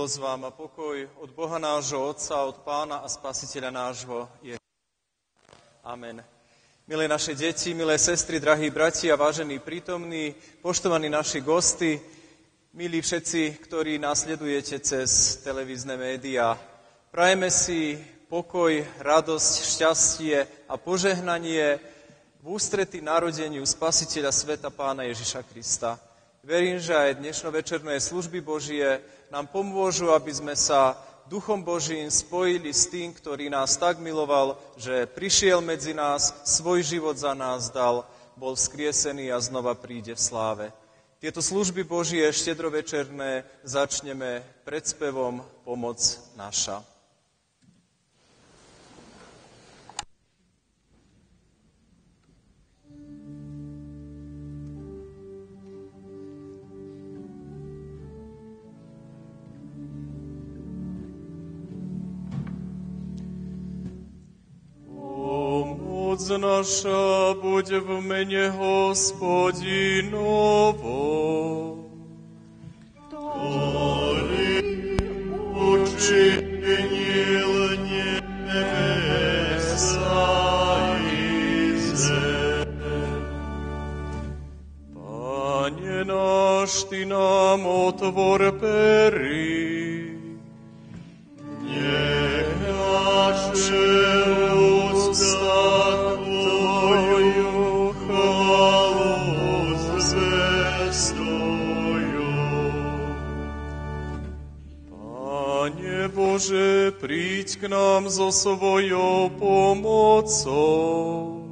Milosť vám a pokoj od Boha nášho Otca, od Pána a Spasiteľa nášho je. Amen. Milé naše deti, milé sestry, drahí bratia, vážení prítomní, poštovaní naši gosti, milí všetci, ktorí nás sledujete cez televízne médiá. Prajeme si pokoj, radosť, šťastie a požehnanie v ústrety narodeniu Spasiteľa sveta Pána Ježiša Krista. Verím, že aj dnešnovečerné služby Božie nám pomôžu, aby sme sa Duchom Božím spojili s tým, ktorý nás tak miloval, že prišiel medzi nás, svoj život za nás dal, bol vzkriesený a znova príde v sláve. Tieto služby Božie štedrovečerné začneme predspevom Pomoc naša. Pomoc naša buď v mene Hospodinovom, ktorý učinil nebesa i zem. Pane náš, Ty nám otvor pery, nech naše Bože, príď k nám so svojou pomocou.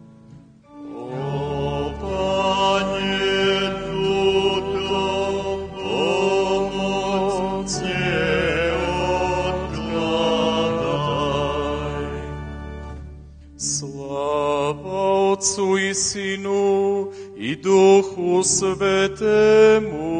O Pane, túto pomoc neodkladaj. Sláva Otcu i Synu i Duchu Svätému,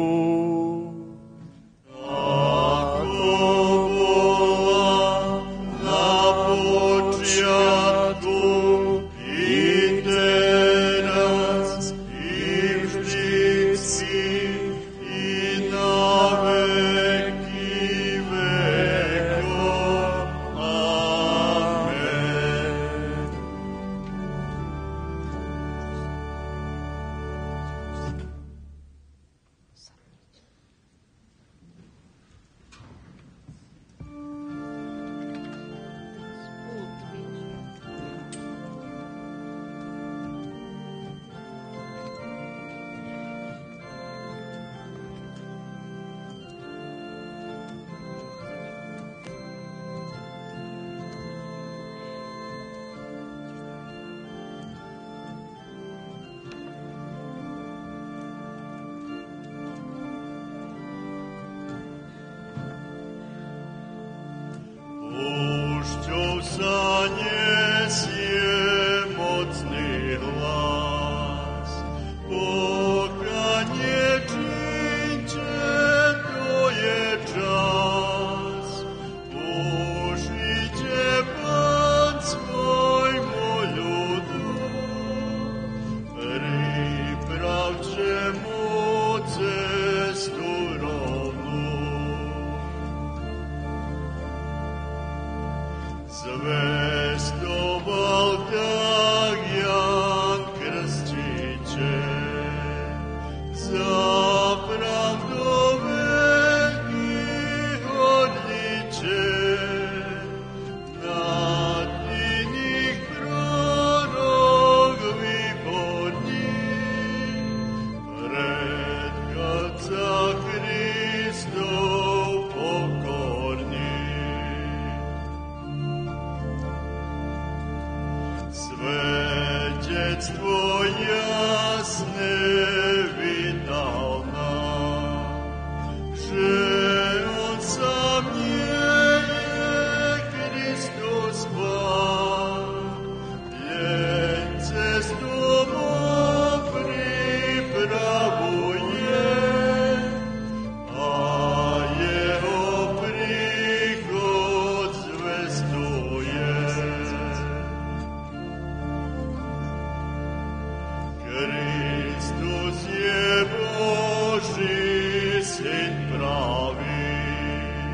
Kristus je Boží syn pravý.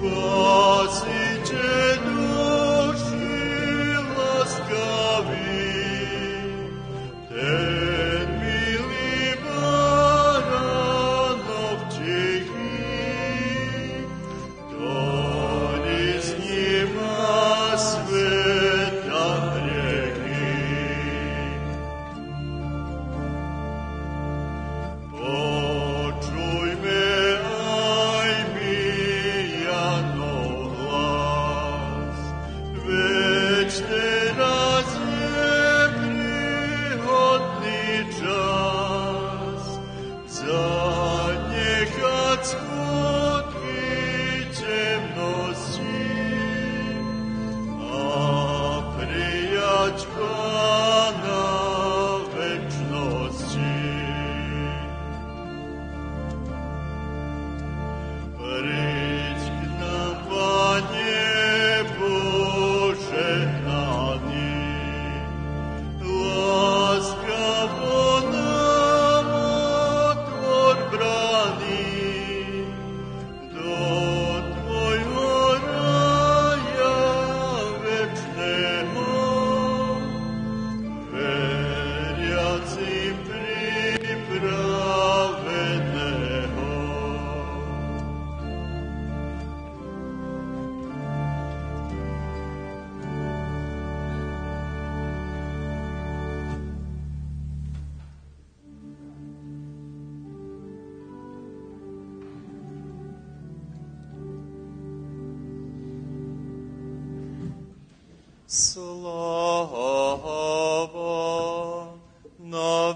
Sláva na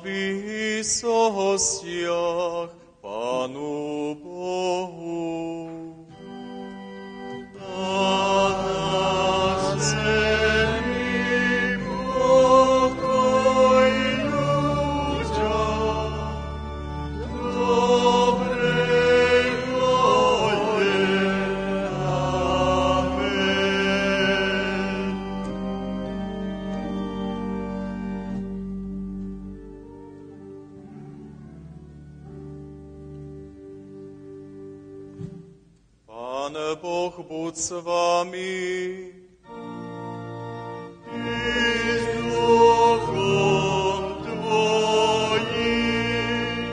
výsostiach Pánu Bohu. A na zemi pokoj ľuďom, dobrej vôle. Amen. Pán Boh buď s vami. I s duchom tvojim.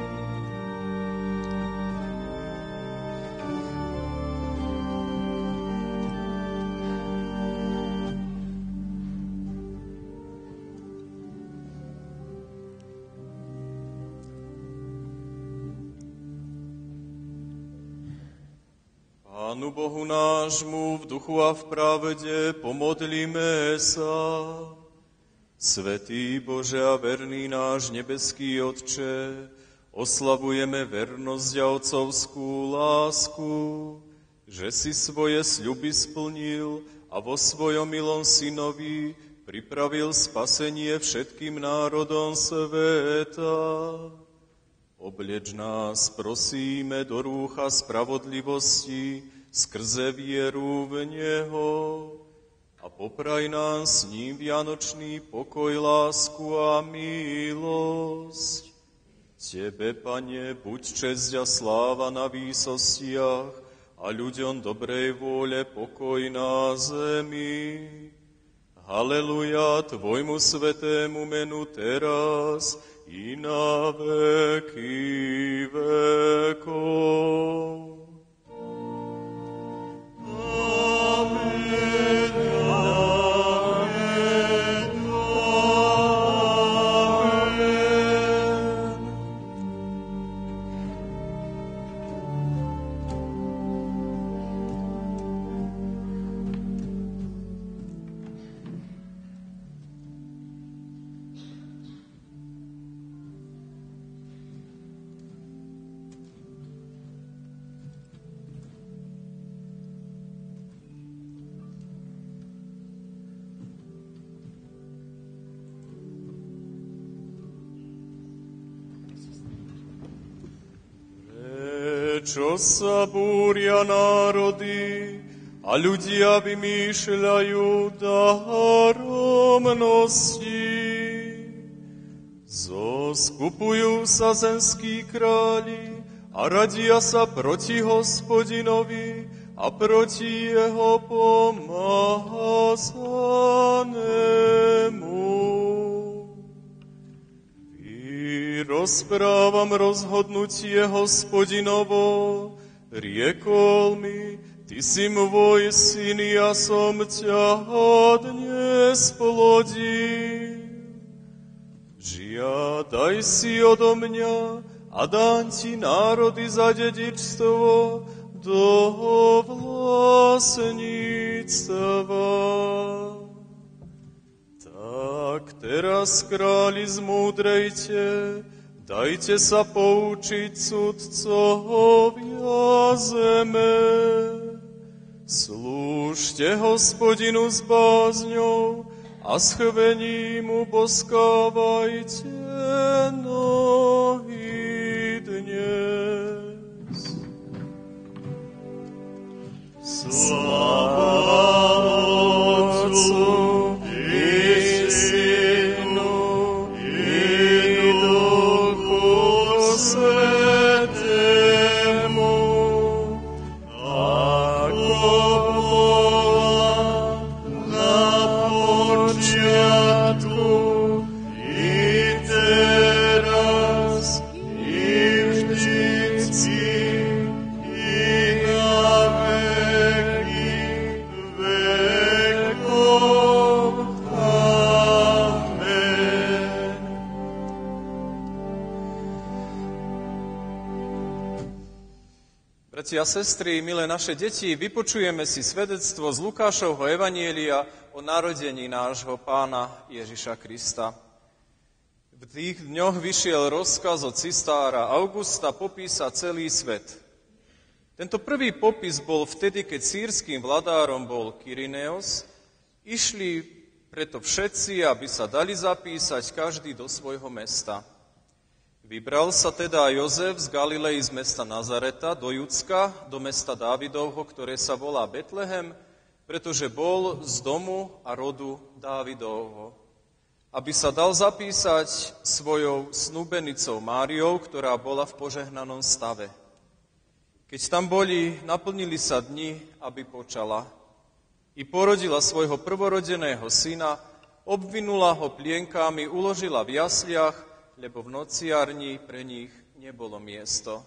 Pánu Bohu nášmu v duchu a v pravde pomodlíme sa. Svätý Bože a verný náš nebeský Otče, oslavujeme vernosť a otcovskú lásku, že si svoje sľuby splnil a vo svojom milom synovi pripravil spasenie všetkým národom sveta. Obleč nás, prosíme, do rúcha spravodlivosti skrze vieru v Neho a popraj nám s ním vianočný pokoj, lásku a milosť. Tebe, Pane, buď česť a sláva na výsostiach a ľuďom dobrej vôle pokoj na zemi. Haleluja, Tvojmu svetému menu teraz i na veky vekov. Amen, amen, amen. Prečo sa búria národy a ľudia vymýšľajú daromnosti? Zoskupujú sa zemskí králi a radia sa proti Hospodinovi a a proti jeho pomazanému. Rozprávam rozhodnutie Hospodinovo, riekol mi, ty si môj syn, ja som ťa dnes plodil. Žiadaj si odo mňa a dám ti národy za dedičstvo do vlastníctva. Tak teraz, králi, zmúdrejte, dajte sa poučiť sudcovia zeme. Slúžte Hospodinu s bázňou a s chvením mu boskávajte nohy dnes. Sláva Otcu i Synu i Duchu Svätému, ako bola na počiatku i teraz i vždycky i na veky vekov. Amen. Bratia a sestry, milé naše deti, vypočujeme si svedectvo z Lukášovho evanjelia o narodení nášho Pána Ježiša Krista. V tých dňoch vyšiel rozkaz od cistára Augusta popísať celý svet. Tento prvý popis bol vtedy, keď sýrským vladárom bol Kyrineos. Išli preto všetci, aby sa dali zapísať každý do svojho mesta. Vybral sa teda Jozef z Galilei z mesta Nazareta do Judska, do mesta Dávidovho, ktoré sa volá Betlehem, pretože bol z domu a rodu Dávidovho, aby sa dal zapísať svojou snúbenicou Máriou, ktorá bola v požehnanom stave. Keď tam boli, naplnili sa dni, aby počala. I porodila svojho prvorodeného syna, obvinula ho plienkami, uložila v jasliach, lebo v nociarni pre nich nebolo miesto.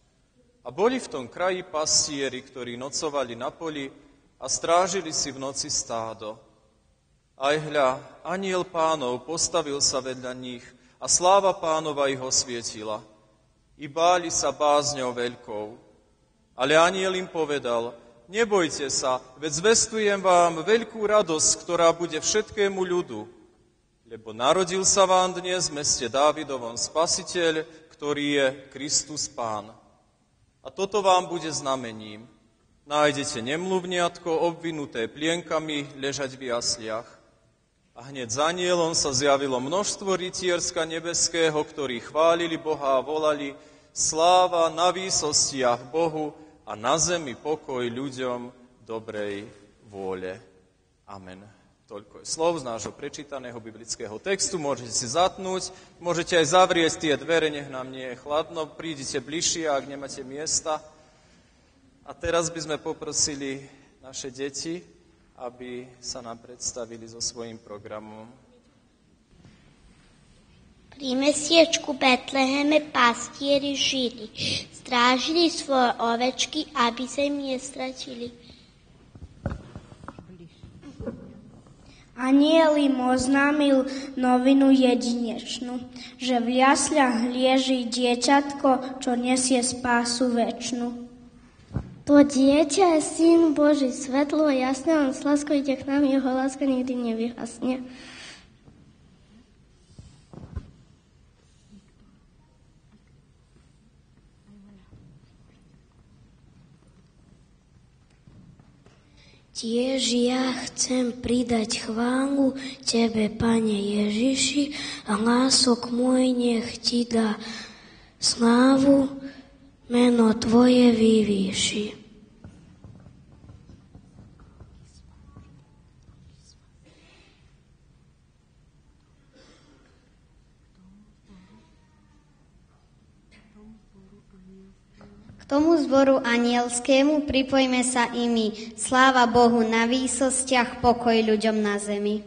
A boli v tom kraji pastieri, ktorí nocovali na poli a strážili si v noci stádo. Aj hľa, anjel Pánov postavil sa vedľa nich a sláva Pánova ich osvietila. I báli sa bázňou veľkou. Ale anjel im povedal, nebojte sa, veď zvestujem vám veľkú radosť, ktorá bude všetkému ľudu. Lebo narodil sa vám dnes v meste Dávidovom Spasiteľ, ktorý je Kristus Pán. A toto vám bude znamením. Nájdete nemluvniatko obvinuté plienkami ležať v jasliach. A hneď za anielom sa zjavilo množstvo rytierska nebeského, ktorí chválili Boha a volali sláva na výsostiach Bohu a na zemi pokoj ľuďom dobrej vôle. Amen. Toľko je slov z nášho prečítaného biblického textu. Môžete si zatnúť, môžete aj zavrieť tie dvere, nech nám nie je chladno. Prídite bližšie, ak nemáte miesta. A teraz by sme poprosili naše deti, aby sa nám predstavili so svojím programom. Pri mestiečku Betleheme pastieri žili. Strážili svoje ovečky, aby sa im nestratili. Anjel im oznámil novinu jedinečnú, že v jasľach lieži dieťatko, čo nesie spásu večnú. To dieťa je Syn Boží, svetlo a jasné, on s láskou ide k nám, jeho láska nikdy nevyhasne. Tiež ja chcem pridať chválu Tebe, Pane Ježiši, a lások môj nech Ti dá slávu, meno Tvoje vyvýši. tomu zboru anielskému pripojme sa i my. Sláva Bohu na výsostiach, pokoj ľuďom na zemi.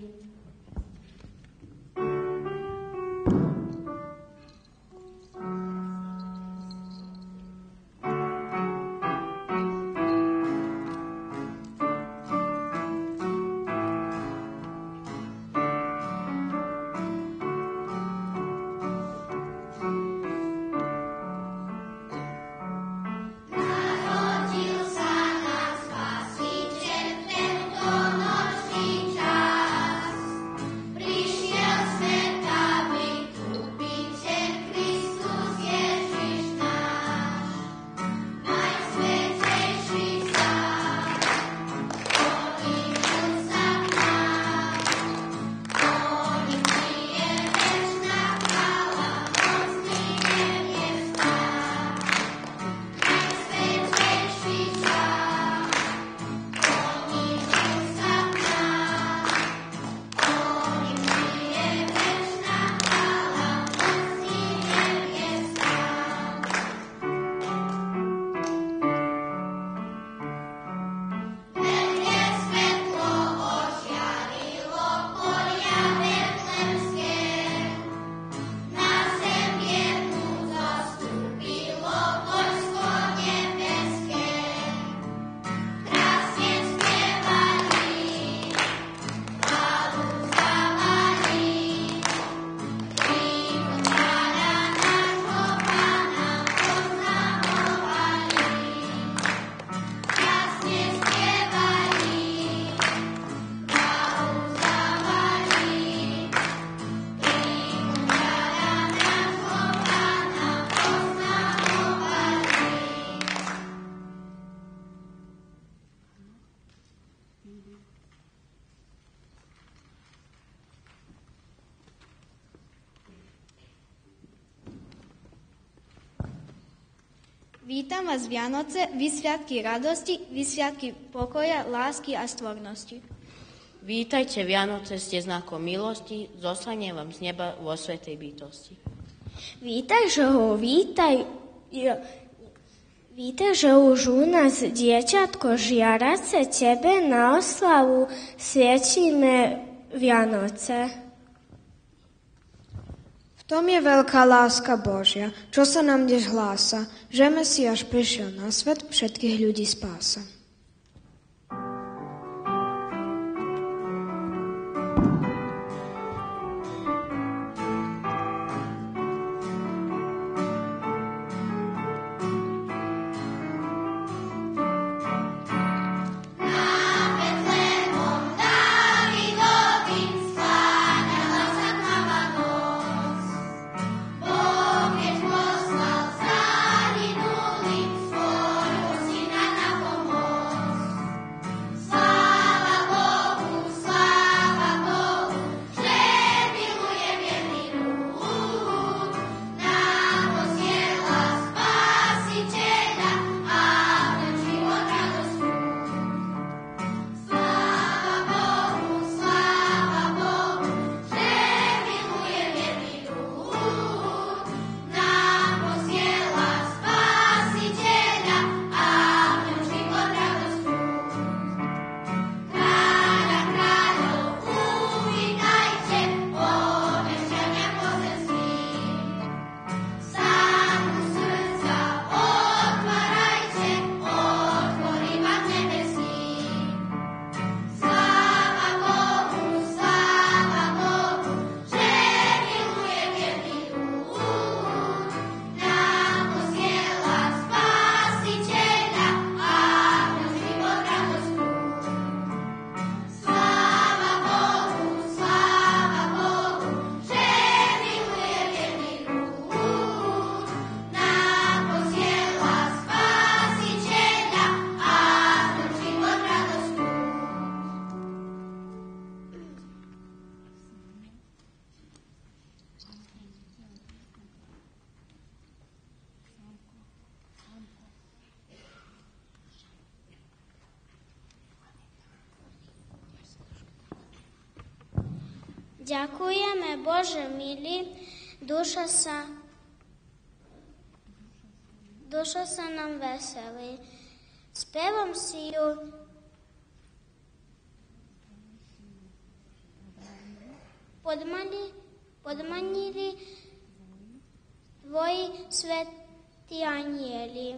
Vítam vás Vianoce, vy sviatky radosti, vy sviatky pokoja, lásky a stvornosti. Vítajte Vianoce, ste znakom milosti, zostane vám z neba vo svätej bytosti. Vítaj, že už u nás dieťatko žiarace tebe na oslavu sviečime Vianoce. V tom je veľká láska Božia, čo sa nám dnes hlása, že Mesiáš prišiel na svet, všetkých ľudí spása. Ďakujeme, Bože milý, duša sa nám veselí. Spevom si ju podmanili tvoji svätí anjeli.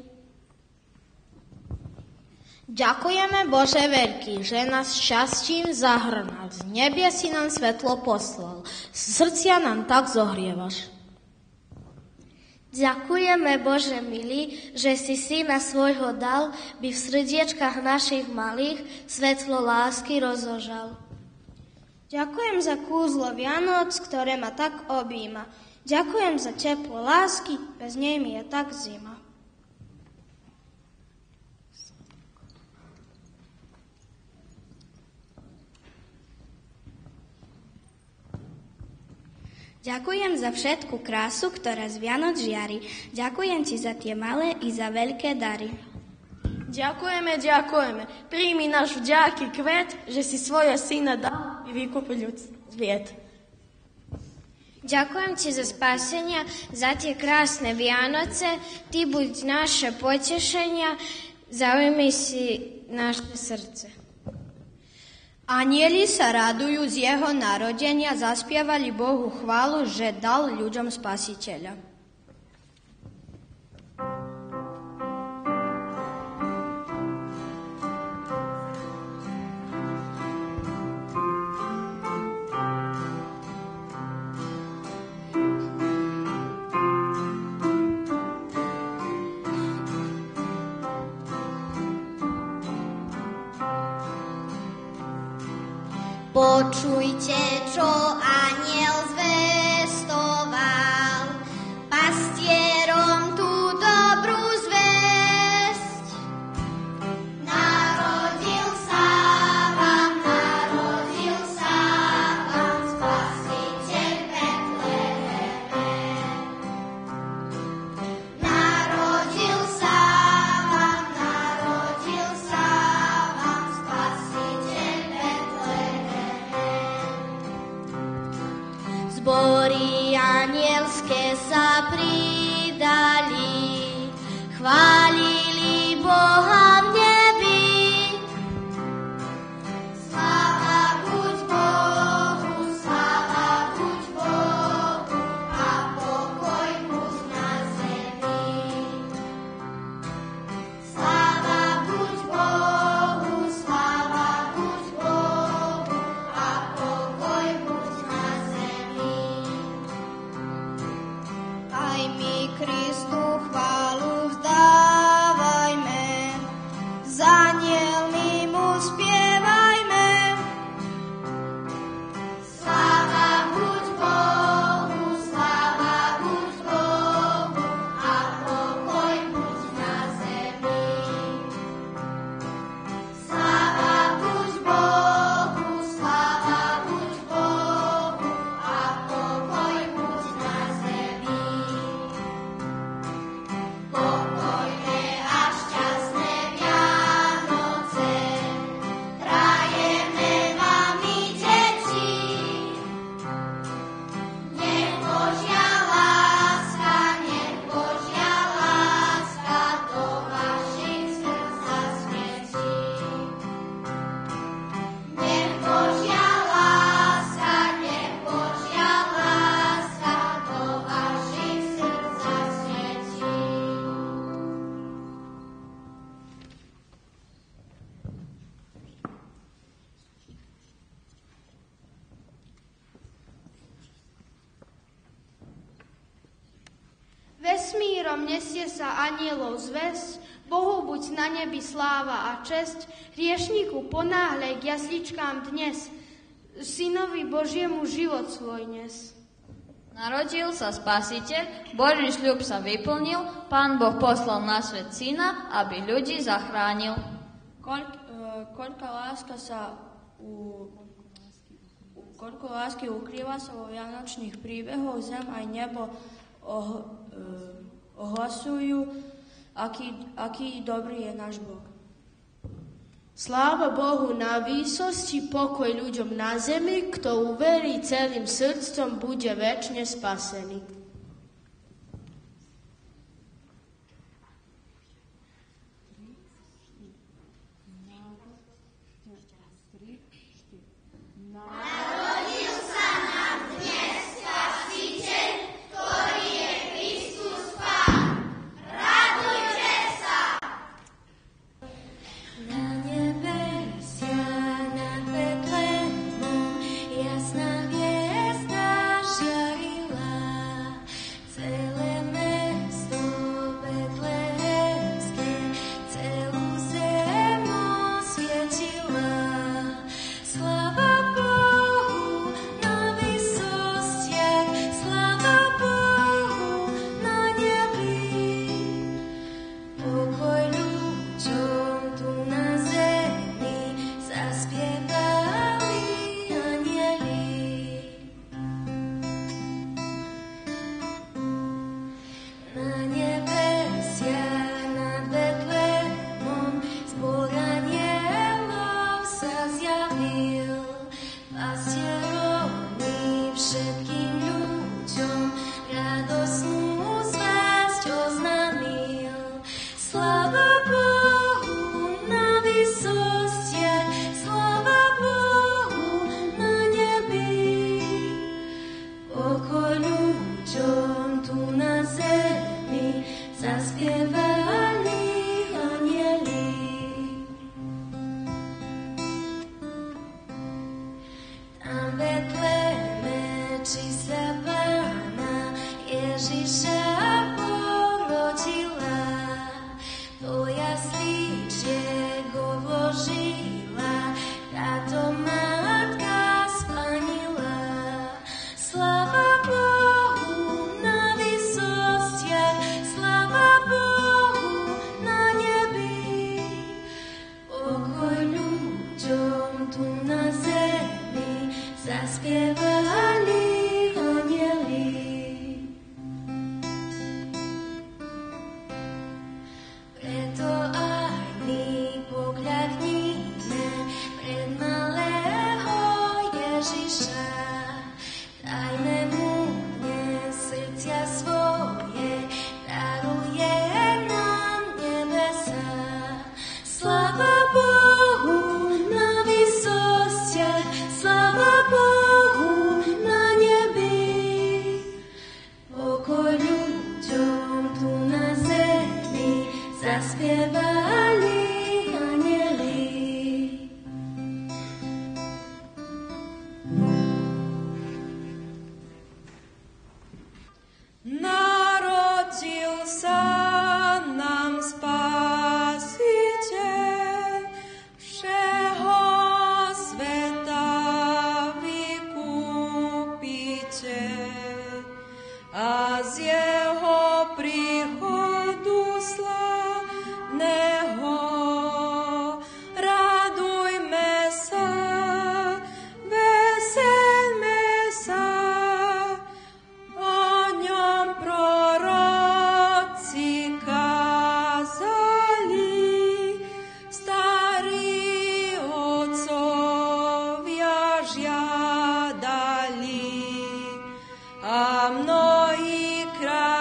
Ďakujeme, Bože veľký, že nás šťastím zahrnal. Z nebia si nám svetlo poslal. Srdcia nám tak zohrievaš. Ďakujeme, Bože milý, že si syna svojho dal, by v srdiečkách našich malých svetlo lásky rozožal. Ďakujem za kúzlo Vianoc, ktoré ma tak objíma. Ďakujem za teplo lásky, bez nej mi je tak zima. Ďakujem za všetku krásu, ktorá z Vianoc žiari. Ďakujem ti za tie malé i za veľké dary. Ďakujeme. Príjmi náš vďaky kvet, že si svoje syna dal i vykúpil sviet. Ďakujem ti za spasenia, za tie krásne Vianoce. Ty buď naše potešenia, zaujmi si naše srdce. Anieli sa radujú z jeho narodenia, zaspievali Bohu chválu, že dal ľuďom spasiteľa. Počujte, čo anjel zvestoval pastierom tú dobrú zvesť. Narodil sa vám Spasiteľ Betleheme. Narodil sa vám Spasiteľ Betleheme. Zbory anielské sa pridali, chválili Boha v nebi. Sláva buď Bohu a pokoj buď na zemi. Sláva buď Bohu a pokoj buď na zemi. Aj my Kristu chválu vzdávajme, s anielmi mu spievajme. Sláva buď Bohu a pokoj buď na zemi. Sláva buď Bohu a pokoj buď na zemi. Pokojné a šťastné Vianoce prajeme vám my, deti. Nech Božia láska do vašich srdc zasvietí. Nech Božia láska do vašich srdc zasvietí. Vesmírom nesie sa anielov zvesť, Bohu buď na nebi sláva a česť, hriešníku ponáhľaj k jasličkám dnes, synovi Božiemu život svoj nes. Narodil sa Spasiteľ, Boží sľub sa vyplnil, Pán Boh poslal na svet syna, aby ľudí zachránil. Koľko lásky ukrýva sa vo vianočných príbehoch, zem aj nebo ohlasujú, aký dobrý je náš Boh. Sláva Bohu na výsosti, pokoj ľuďom na zemi, kto uverí celým srdcom, bude večne spasený. tu na zemi zaspievali anjeli. Tam Betleme čista Pána Ježiša porodila, tvoja slíčiek obložila, táto matka spanila. Sláva Bohu na vysostiach, sláva Bohu na nebi, pokoj ľuďom tu na zemi zaspievali anjeli. Preto aj my pokľaknime pred malého Ježiša. Dajme mu dnes srdcia svoje, daruje nám nebesa. Sláva Bohu na vysostiach, sláva Bohu na nebi, pokoj ľuďom tu na zemi zaspievali anjeli. Narodil sa nám Spasiteľ, všeho sveta vykupiteľ, a z jeho príchodu slavného radujme sa, veselme sa. O ňom proroci kázali, starí otcovia žiadali, a mnohí králi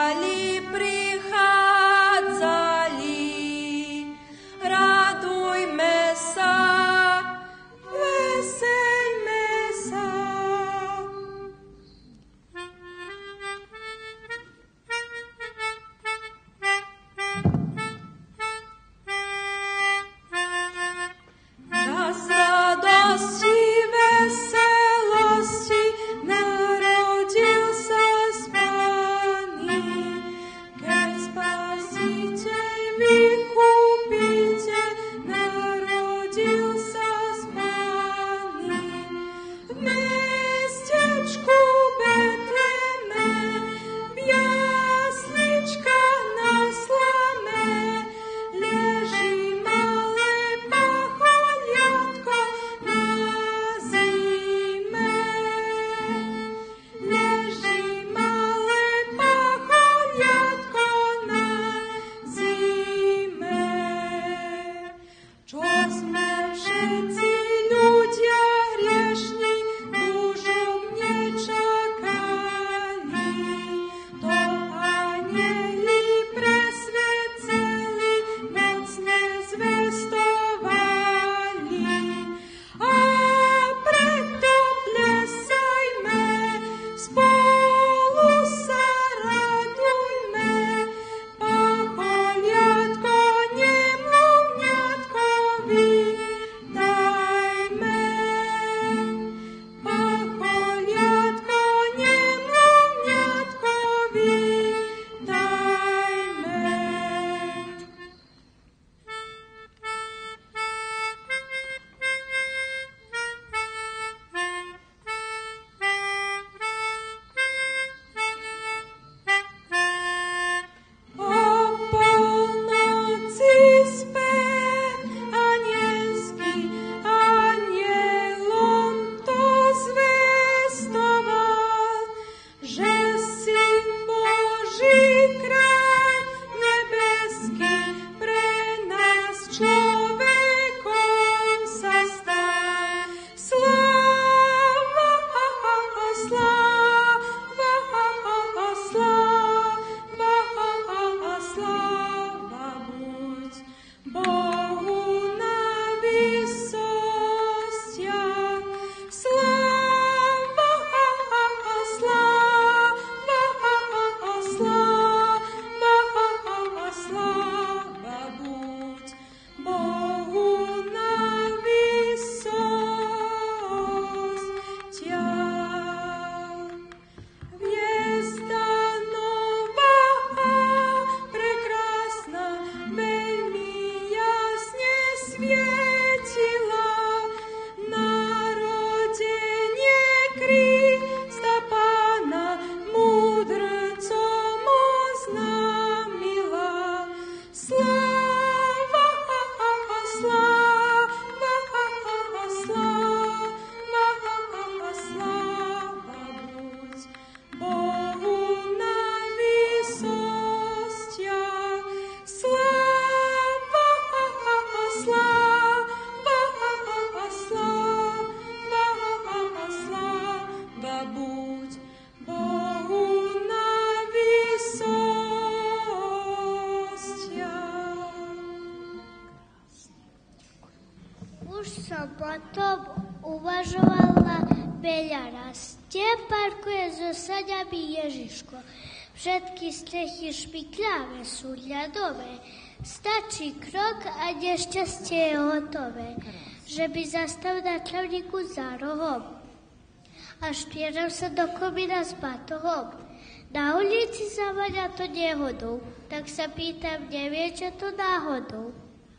No potom uvažovala Beľara. Parkuje so saďami Ježiško. Všetky strechy špikľavé sú ľadové. Stačí krok a nešťastie je hotové. Že by zastav na travníku za rohom. A špieram sa do komína s batohom. Na ulici zavaňa to nehodou. Tak sa pýtam, nevie, čo to náhodou.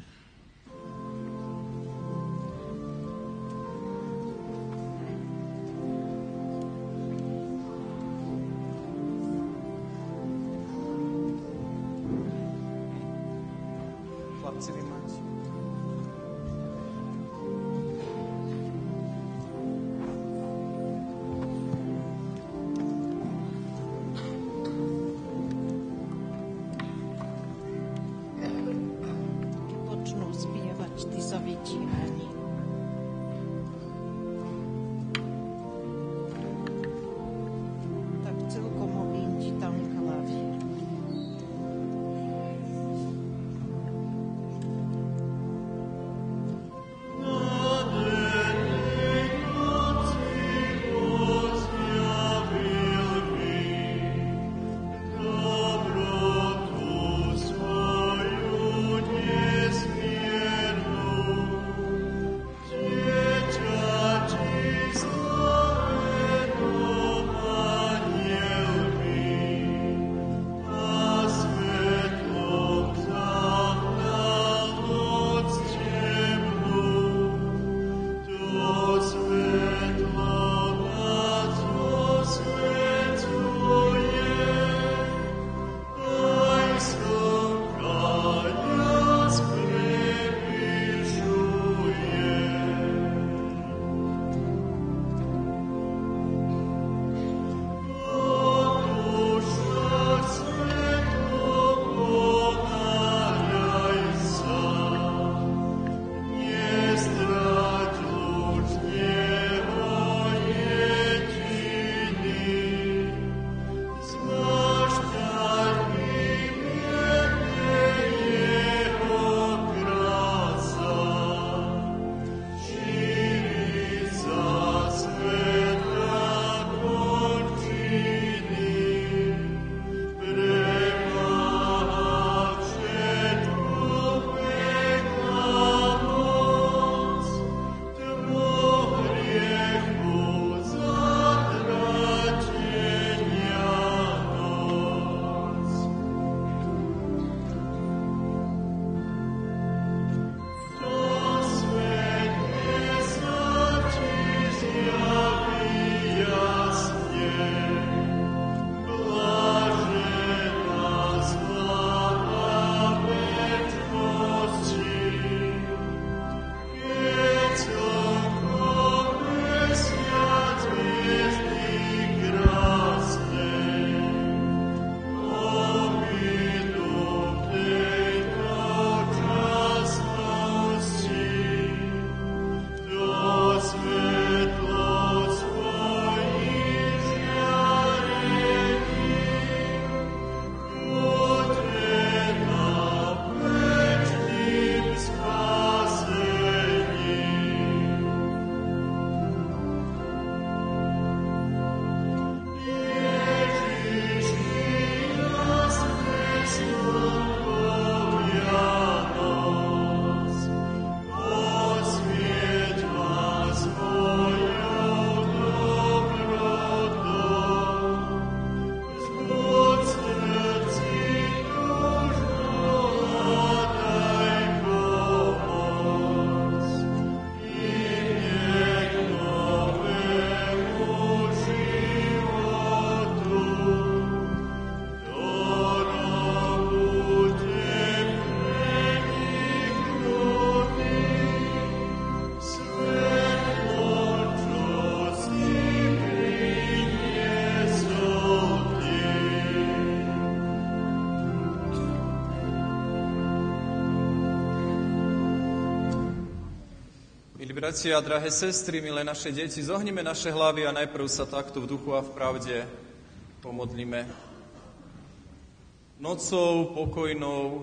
Chlapci, vy máte. Počnú spievať, ty sa vytíhaní. Tak celkom obímti tam klavír. Milí bratia a drahé sestry, milé naše deti, zohnime naše hlavy a najprv sa takto v duchu a v pravde pomodlíme. Nocou pokojnou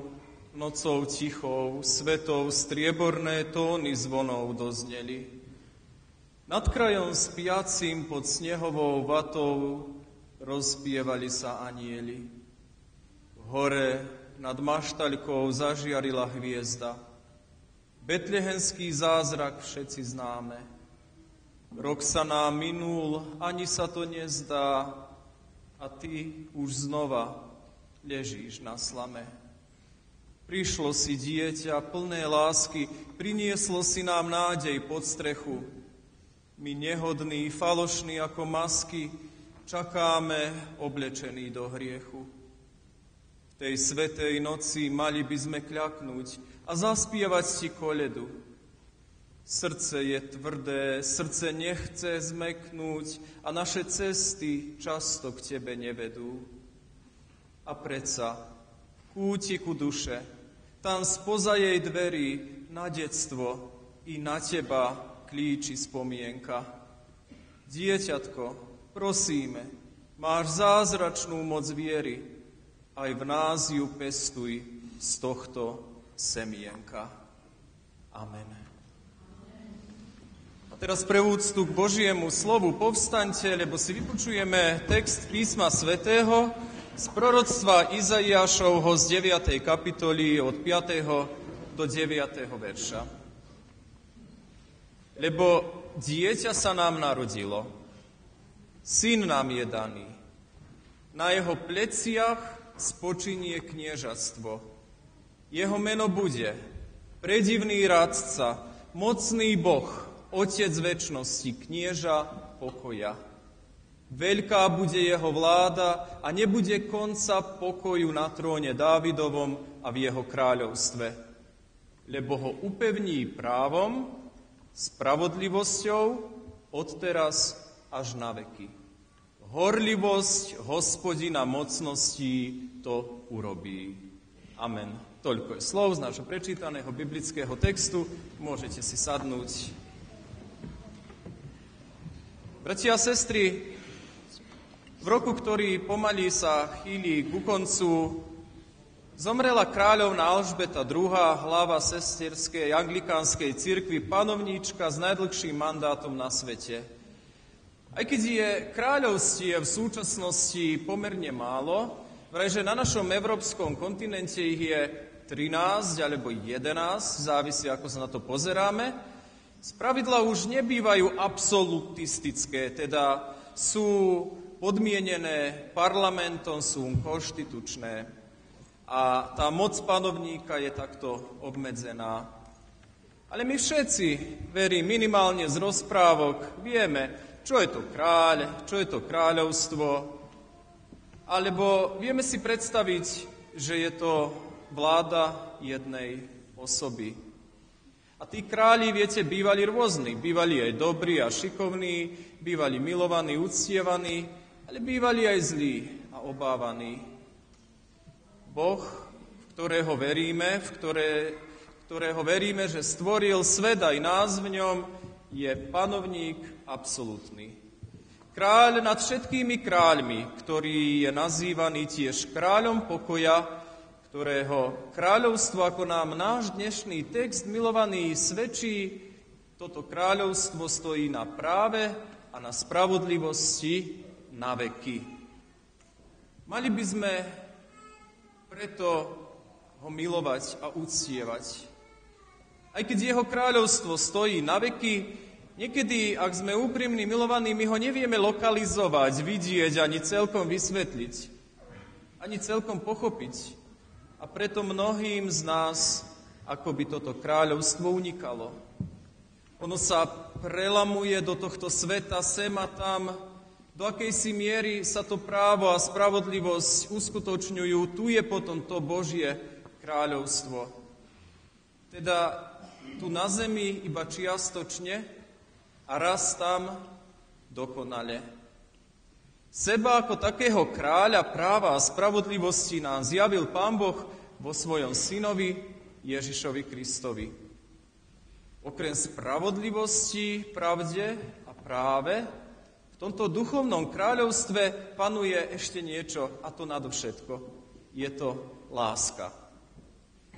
nocou tichou, svetou strieborné tóny zvonov dozneli. Nad krajom spiacím pod snehovou vatou rozpievali sa anjeli. Hore nad maštaľkou zažiarila hviezda. Betlehemský zázrak všetci známe. Rok sa nám minul, ani sa to nezdá, a ty už znova ležíš na slame. Prišlo si dieťa plné lásky, prinieslo si nám nádej pod strechu. My nehodní, falošní ako masky, čakáme oblečení do hriechu. V tej svätej noci mali by sme kľaknúť a zaspievať ti koledu. Srdce je tvrdé, srdce nechce zmeknúť a naše cesty často k tebe nevedú. A predsa v kútiku duše, tam spoza jej dverí na detstvo i na teba klíči spomienka. Dieťatko, prosíme, máš zázračnú moc viery, aj v nás ju pestuj z tohto semienka. Amen. A teraz pre úctu k Božiemu slovu povstaňte, lebo si vypočujeme text písma svätého z proroctva Izaiášovho z 9. kapitoly od 5. do 9. verša. Lebo dieťa sa nám narodilo, syn nám je daný. Na jeho pleciach spočinie kniežatstvo. Jeho meno bude Predivný radca, mocný Boh, Otec večnosti, knieža pokoja. Veľká bude jeho vláda a nebude konca pokoju na tróne Dávidovom a v jeho kráľovstve. Lebo ho upevní právom, spravodlivosťou odteraz až na veky. Horlivosť Hospodina mocností to urobí. Amen. Toľko je slov z nášho prečítaného biblického textu. Môžete si sadnúť. Bratia a sestry, v roku, ktorý pomaly sa chýli ku koncu, zomrela kráľovná Alžbeta II., hlava sesterskej anglikánskej cirkvi, panovníčka s najdlhším mandátom na svete. Aj keď je kráľovstiev v súčasnosti pomerne málo, vrajže na našom európskom kontinente ich je 13 alebo 11, závisí ako sa na to pozeráme, spravidla už nebývajú absolutistické, teda sú podmienené parlamentom, sú konštitučné a tá moc panovníka je takto obmedzená. Ale my všetci, verím, minimálne z rozprávok vieme, čo je to kráľ, čo je to kráľovstvo, alebo vieme si predstaviť, že je to vláda jednej osoby. A tí králi, viete, bývali rôzni. Bývali aj dobrí a šikovní, bývali milovaní, uctievaní, ale bývali aj zlí a obávaní. Boh, v ktorého veríme, že stvoril svet aj nás v ňom, je panovník absolútny. Kráľ nad všetkými kráľmi, ktorý je nazývaný tiež kráľom pokoja, ktorého kráľovstvo, ako nám náš dnešný text milovaný svedčí, toto kráľovstvo stojí na práve a na spravodlivosti na veky. Mali by sme preto ho milovať a uctievať. Aj keď jeho kráľovstvo stojí na veky, niekedy, ak sme úprimní, milovaní, my ho nevieme lokalizovať, vidieť, ani celkom vysvetliť, ani celkom pochopiť. A preto mnohým z nás akoby toto kráľovstvo unikalo. Ono sa prelamuje do tohto sveta sem a tam, do akejsi miery sa to právo a spravodlivosť uskutočňujú, tu je potom to Božie kráľovstvo. Teda tu na zemi iba čiastočne a raz tam dokonale. Seba ako takého kráľa práva a spravodlivosti nám zjavil Pán Boh vo svojom synovi Ježišovi Kristovi. Okrem spravodlivosti, pravde a práve, v tomto duchovnom kráľovstve panuje ešte niečo, a to nadovšetko. Je to láska.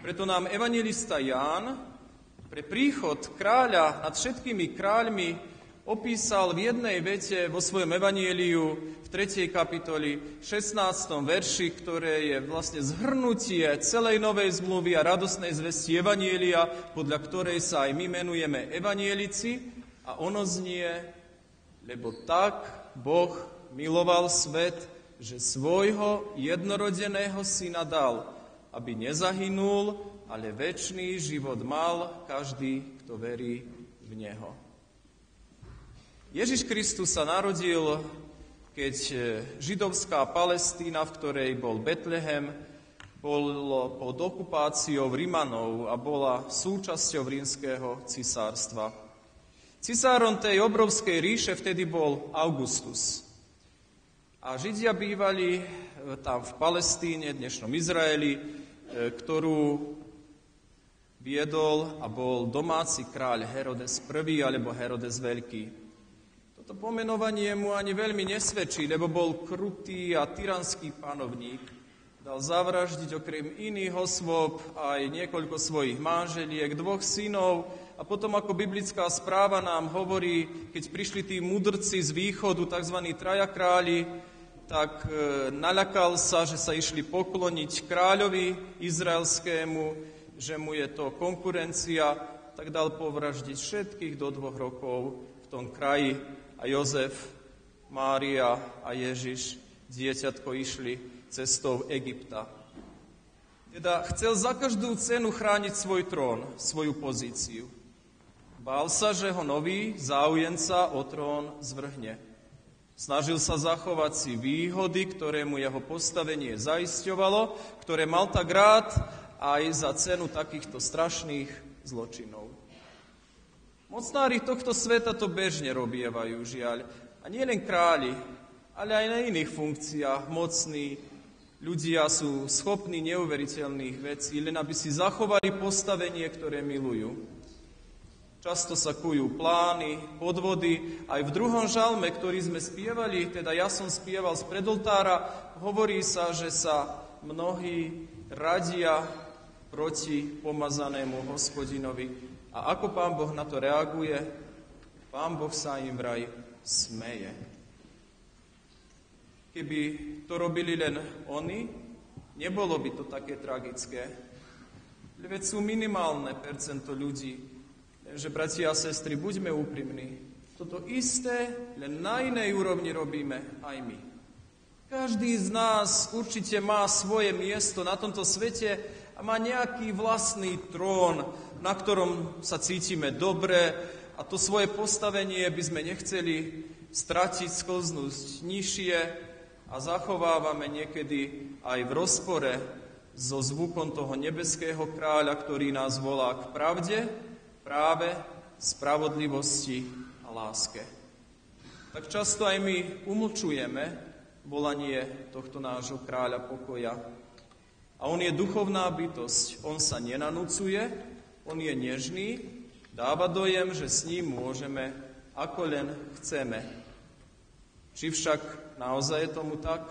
Preto nám evanjelista Ján pre príchod kráľa nad všetkými kráľmi opísal v jednej vete vo svojom evanjeliu v 3. kapitoli 16. verši, ktoré je vlastne zhrnutie celej novej zmluvy a radosnej zvesti evanjelia, podľa ktorej sa aj my menujeme evanjelici. A ono znie: lebo tak Boh miloval svet, že svojho jednorodeného syna dal, aby nezahynul, ale večný život mal každý, kto verí v Neho. Ježiš Kristus sa narodil, keď židovská Palestína, v ktorej bol Betlehem, bolo pod okupáciou Rimanov a bola súčasťou rímskeho cisárstva. Cisárom tej obrovskej ríše vtedy bol Augustus. A Židia bývali tam v Palestíne, dnešnom Izraeli, ktorú viedol a bol domáci kráľ Herodes I alebo Herodes Veľký. Toto pomenovanie mu ani veľmi nesvedčí, lebo bol krutý a tyranský panovník. Dal zavraždiť okrem iných osôb aj niekoľko svojich manželiek, 2 synov. A potom, ako biblická správa nám hovorí, keď prišli tí mudrci z východu, tzv. Traja králi, tak naľakal sa, že sa išli pokloniť kráľovi izraelskému, že mu je to konkurencia, tak dal povraždiť všetkých do 2 rokov v tom kraji. A Jozef, Mária a Ježiš, dieťatko, išli cestou Egypta. Teda chcel za každú cenu chrániť svoj trón, svoju pozíciu. Bál sa, že ho nový záujenca o trón zvrhne. Snažil sa zachovať si výhody, ktoré mu jeho postavenie zaisťovalo, ktoré mal tak rád aj za cenu takýchto strašných zločinov. Mocnári tohto sveta to bežne robievajú, žiaľ. A nie len králi, ale aj na iných funkciách mocní ľudia sú schopní neuveriteľných vecí, len aby si zachovali postavenie, ktoré milujú. Často sa kujú plány, podvody. Aj v 2. žalme, ktorý sme spievali, teda ja som spieval z predoltára, hovorí sa, že sa mnohí radia proti pomazanému Hospodinovi. A ako Pán Boh na to reaguje? Pán Boh sa im vraj smeje. Keby to robili len oni, nebolo by to také tragické. Veď sú minimálne percento ľudí. Lenže, bratia a sestry, buďme úprimní. Toto isté, len na inej úrovni robíme aj my. Každý z nás určite má svoje miesto na tomto svete a má nejaký vlastný trón, na ktorom sa cítime dobre a to svoje postavenie by sme nechceli stratiť, sklznúť nižšie a zachovávame niekedy aj v rozpore so zvukom toho nebeského kráľa, ktorý nás volá k pravde, práve, spravodlivosti a láske. Tak často aj my umlčujeme volanie tohto nášho kráľa pokoja. A on je duchovná bytosť. On sa nenanúcuje, on je nežný, dáva dojem, že s ním môžeme, ako len chceme. Či však naozaj je tomu tak?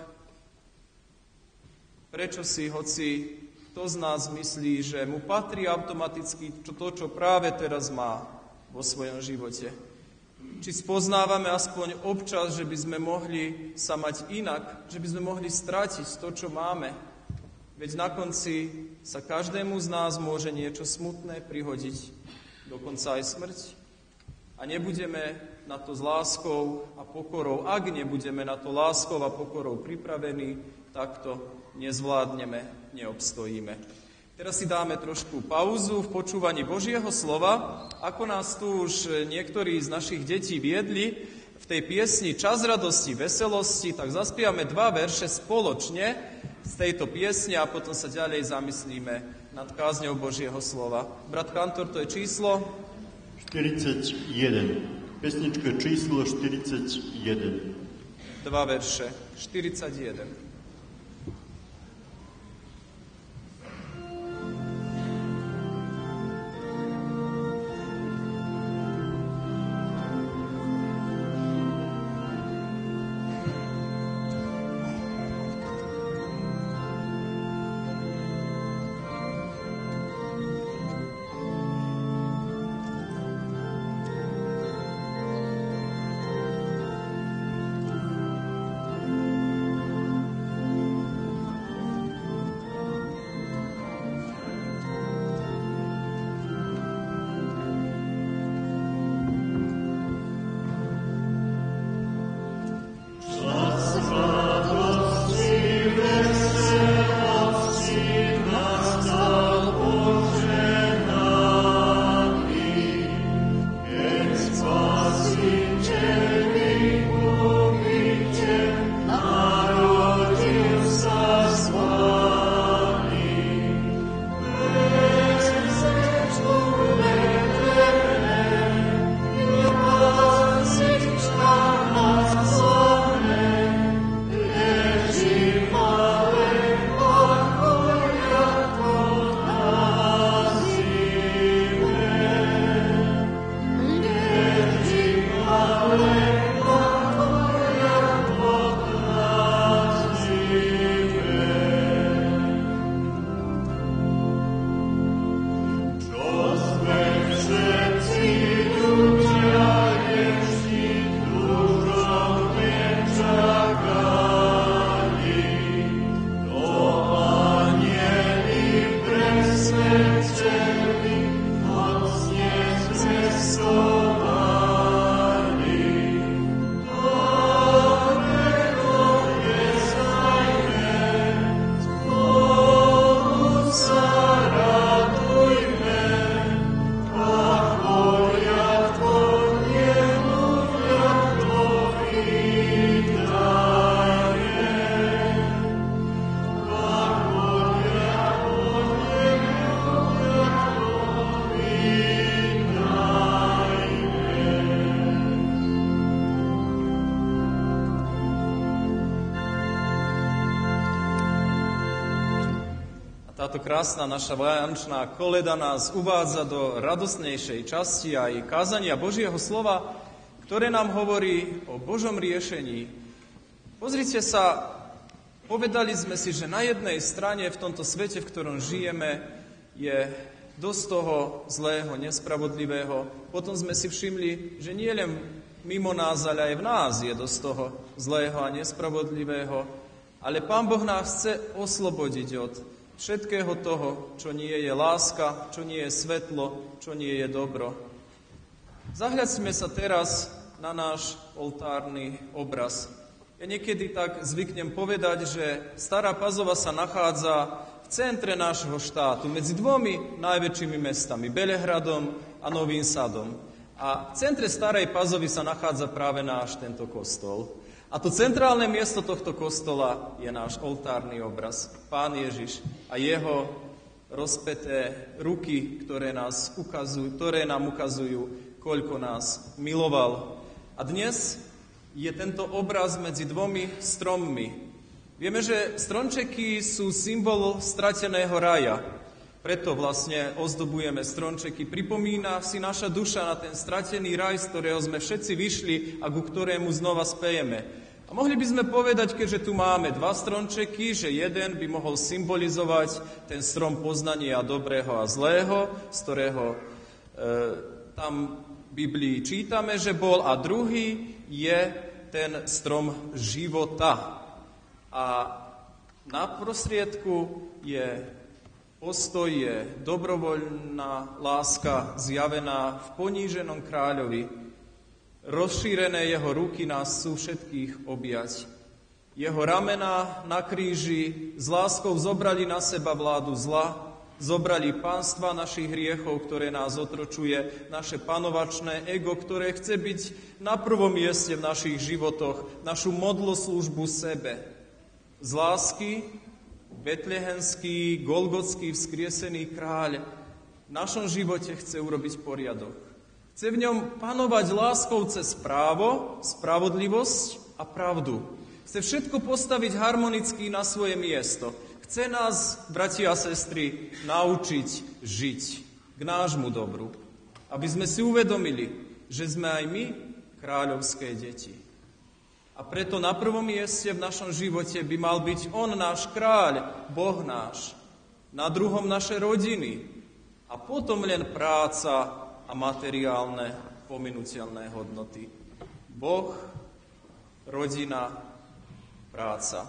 Prečo si, hoci kto z nás myslí, že mu patrí automaticky to, čo práve teraz má vo svojom živote? Či spoznávame aspoň občas, že by sme mohli sa mať inak, že by sme mohli stratiť to, čo máme? Veď na konci sa každému z nás môže niečo smutné prihodiť, dokonca aj smrť. A nebudeme na to s láskou a pokorou, ak nebudeme na to láskou a pokorou pripravení, tak to nezvládneme, neobstojíme. Teraz si dáme trošku pauzu v počúvaní Božieho slova. Ako nás tu už niektorí z našich detí viedli v tej piesni Čas radosti, veselosti, tak zaspievame 2 verše spoločne z tejto piesne a potom sa ďalej zamyslíme nad kázňou Božieho slova. Brat kantor, to je číslo 41. Pesnička číslo 41. 2 verše, 41. Táto krásna naša vianočná koleda nás uvádza do radostnejšej časti aj kázania Božieho slova, ktoré nám hovorí o Božom riešení. Pozrite sa, povedali sme si, že na jednej strane v tomto svete, v ktorom žijeme, je dosť toho zlého, nespravodlivého. Potom sme si všimli, že nie len mimo nás, ale aj v nás je dosť toho zlého a nespravodlivého. Ale Pán Boh nás chce oslobodiť od všetkého toho, čo nie je láska, čo nie je svetlo, čo nie je dobro. Zahľaďme sa teraz na náš oltárny obraz. Ja niekedy tak zvyknem povedať, že Stará Pazova sa nachádza v centre nášho štátu, medzi dvomi najväčšími mestami, Belehradom a Novým Sadom. A v centre Starej Pazovy sa nachádza práve náš tento kostol. A to centrálne miesto tohto kostola je náš oltárny obraz, Pán Ježiš a jeho rozpäté ruky, ktoré nám ukazujú, koľko nás miloval. A dnes je tento obraz medzi dvomi strommi. Vieme, že stromčeky sú symbol strateného raja. Preto vlastne ozdobujeme stromčeky. Pripomína si naša duša na ten stratený raj, z ktorého sme všetci vyšli a ku ktorému znova spejeme. A mohli by sme povedať, keďže tu máme dva stromčeky, že jeden by mohol symbolizovať ten strom poznania dobrého a zlého, z ktorého tam v Biblii čítame, že bol, a druhý je ten strom života. A na prostriedku je postoj, je dobrovoľná láska zjavená v poníženom kráľovi. Rozšírené jeho ruky nás chcú všetkých objať. Jeho ramená na kríži s láskou zobrali na seba vládu zla, zobrali pánstva našich hriechov, ktoré nás otročuje, naše panovačné ego, ktoré chce byť na prvom mieste v našich životoch, našu modloslúžbu sebe. Z lásky betlehemský, golgotský vzkriesený kráľ v našom živote chce urobiť poriadok. Chce v ňom panovať láskou cez právo, spravodlivosť a pravdu. Chce všetko postaviť harmonicky na svoje miesto. Chce nás, bratia a sestry, naučiť žiť k nášmu dobru. Aby sme si uvedomili, že sme aj my kráľovské deti. A preto na prvom mieste v našom živote by mal byť On, náš kráľ, Boh náš. Na druhom naše rodiny. A potom len práca a materiálne pominuteľné hodnoty. Boh, rodina, práca.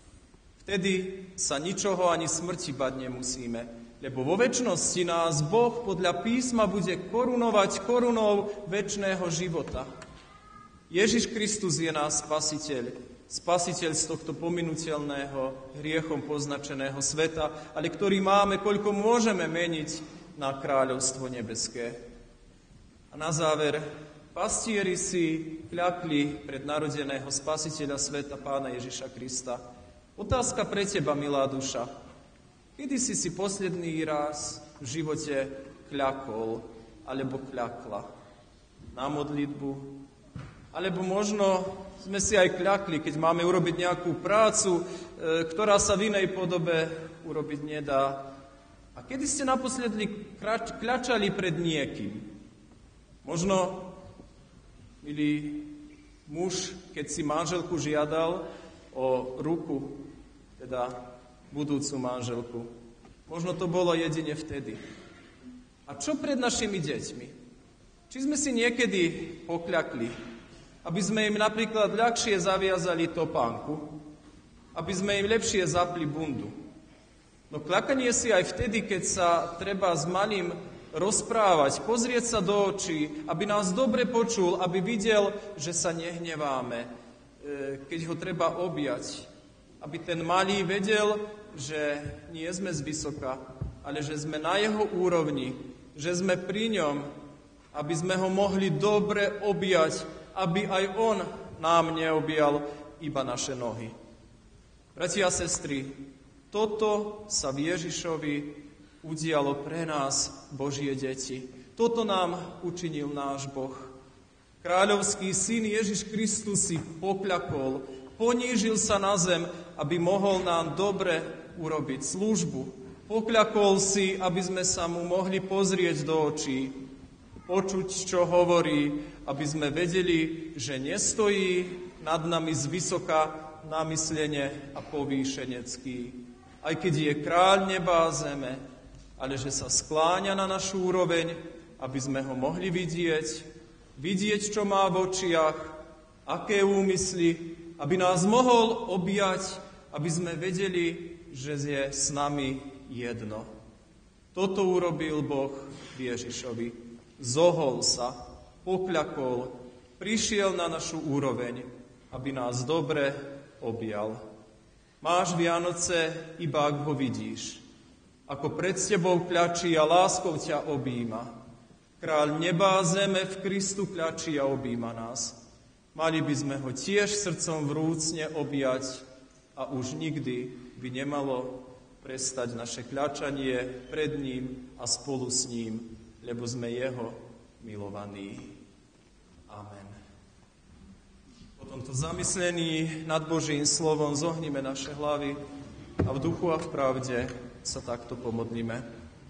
Vtedy sa ničoho ani smrti bať nemusíme, lebo vo večnosti nás Boh podľa písma bude korunovať korunou večného života. Ježiš Kristus je náš spasiteľ, spasiteľ z tohto pominuteľného, hriechom poznačeného sveta, ale ktorý máme, koľko môžeme meniť na kráľovstvo nebeské. A na záver, pastieri si kľakli pred narodeného spasiteľa sveta, Pána Ježiša Krista. Otázka pre teba, milá duša. Kedy si posledný raz v živote kľakol alebo kľakla? Na modlitbu? Alebo možno sme si aj kľakli, keď máme urobiť nejakú prácu, ktorá sa v inej podobe urobiť nedá. A kedy ste naposledy kľačali pred niekým? Možno, milý muž, keď si manželku žiadal o ruku, teda budúcu manželku, možno to bolo jedine vtedy. A čo pred našimi deťmi? Či sme si niekedy pokľakli, aby sme im napríklad ľahšie zaviazali topánku, aby sme im lepšie zapli bundu. No kľakanie si aj vtedy, keď sa treba s malým rozprávať, pozrieť sa do očí, aby nás dobre počul, aby videl, že sa nehneváme, keď ho treba objať. Aby ten malý vedel, že nie sme zvysoka, ale že sme na jeho úrovni, že sme pri ňom, aby sme ho mohli dobre objať, aby aj on nám neobjal iba naše nohy. Bratia a sestry, toto sa v Ježišovi udialo pre nás, Božie deti. Toto nám učinil náš Boh. Kráľovský syn Ježiš Kristus si pokľakol, ponížil sa na zem, aby mohol nám dobre urobiť službu, Pokľakol si, aby sme sa mu mohli pozrieť do očí, počuť, čo hovorí, aby sme vedeli, že nestojí nad nami zvysoka namyslene a povýšenecký. Aj keď je kráľ neba a zeme, ale že sa skláňa na našu úroveň, aby sme ho mohli vidieť, čo má v očiach, aké úmysly, aby nás mohol objať, aby sme vedeli, že je s nami jedno. Toto urobil Boh Ježišovi. Zohol sa, pokľakol, prišiel na našu úroveň, aby nás dobre objal. Máš Vianoce, iba ak ho vidíš. Ako pred tebou kľačí a láskou ťa objíma. Kráľ neba a zeme v Kristu kľačí a objíma nás. Mali by sme ho tiež srdcom vrúcne objať a už nikdy by nemalo prestať naše kľačanie pred ním a spolu s ním, lebo sme jeho milovaní. Amen. Po tomto zamyslení nad Božím slovom zohnime naše hlavy a v duchu a v pravde sa takto pomodlíme.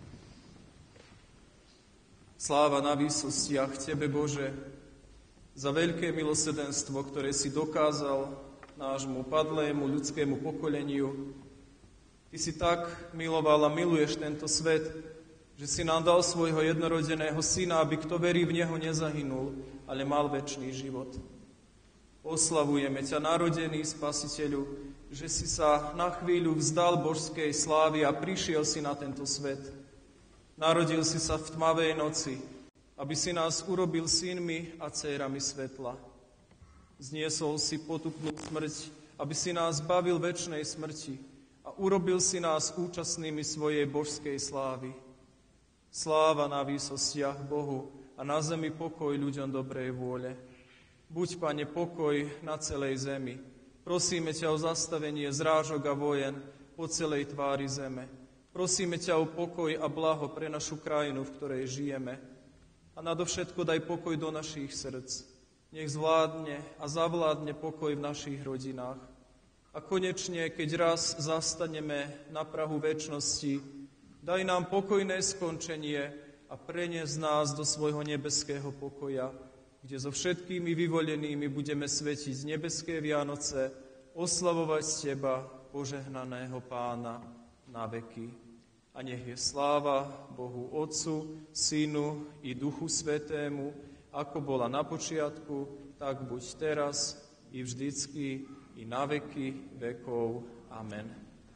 Sláva na výsostiach Tebe, Bože, za veľké milosrdenstvo, ktoré si dokázal nášmu padlému ľudskému pokoleniu. Ty si tak miloval a miluješ tento svet, že si nám dal svojho jednorodeného syna, aby kto verí v neho nezahynul, ale mal večný život. Oslavujeme ťa, narodený Spasiteľu, že si sa na chvíľu vzdal božskej slávy a prišiel si na tento svet. Narodil si sa v tmavej noci, aby si nás urobil synmi a dcérami svetla. Zniesol si potupnú smrť, aby si nás zbavil večnej smrti a urobil si nás účastnými svojej božskej slávy. Sláva na výsostiach Bohu a na zemi pokoj ľuďom dobrej vôle. Buď, Pane, pokoj na celej zemi. Prosíme ťa o zastavenie zrážok a vojen po celej tvári zeme. Prosíme ťa o pokoj a blaho pre našu krajinu, v ktorej žijeme. A nadovšetko daj pokoj do našich srdc. Nech zvládne a zavládne pokoj v našich rodinách. A konečne, keď raz zastaneme na prahu večnosti, daj nám pokojné skončenie a prenies nás do svojho nebeského pokoja, kde so všetkými vyvolenými budeme svetiť nebeské Vianoce, oslavovať Teba, požehnaného Pána, na veky. A nech je sláva Bohu Otcu, Synu i Duchu Svätému, ako bola na počiatku, tak buď teraz i vždycky i na veky vekov. Amen.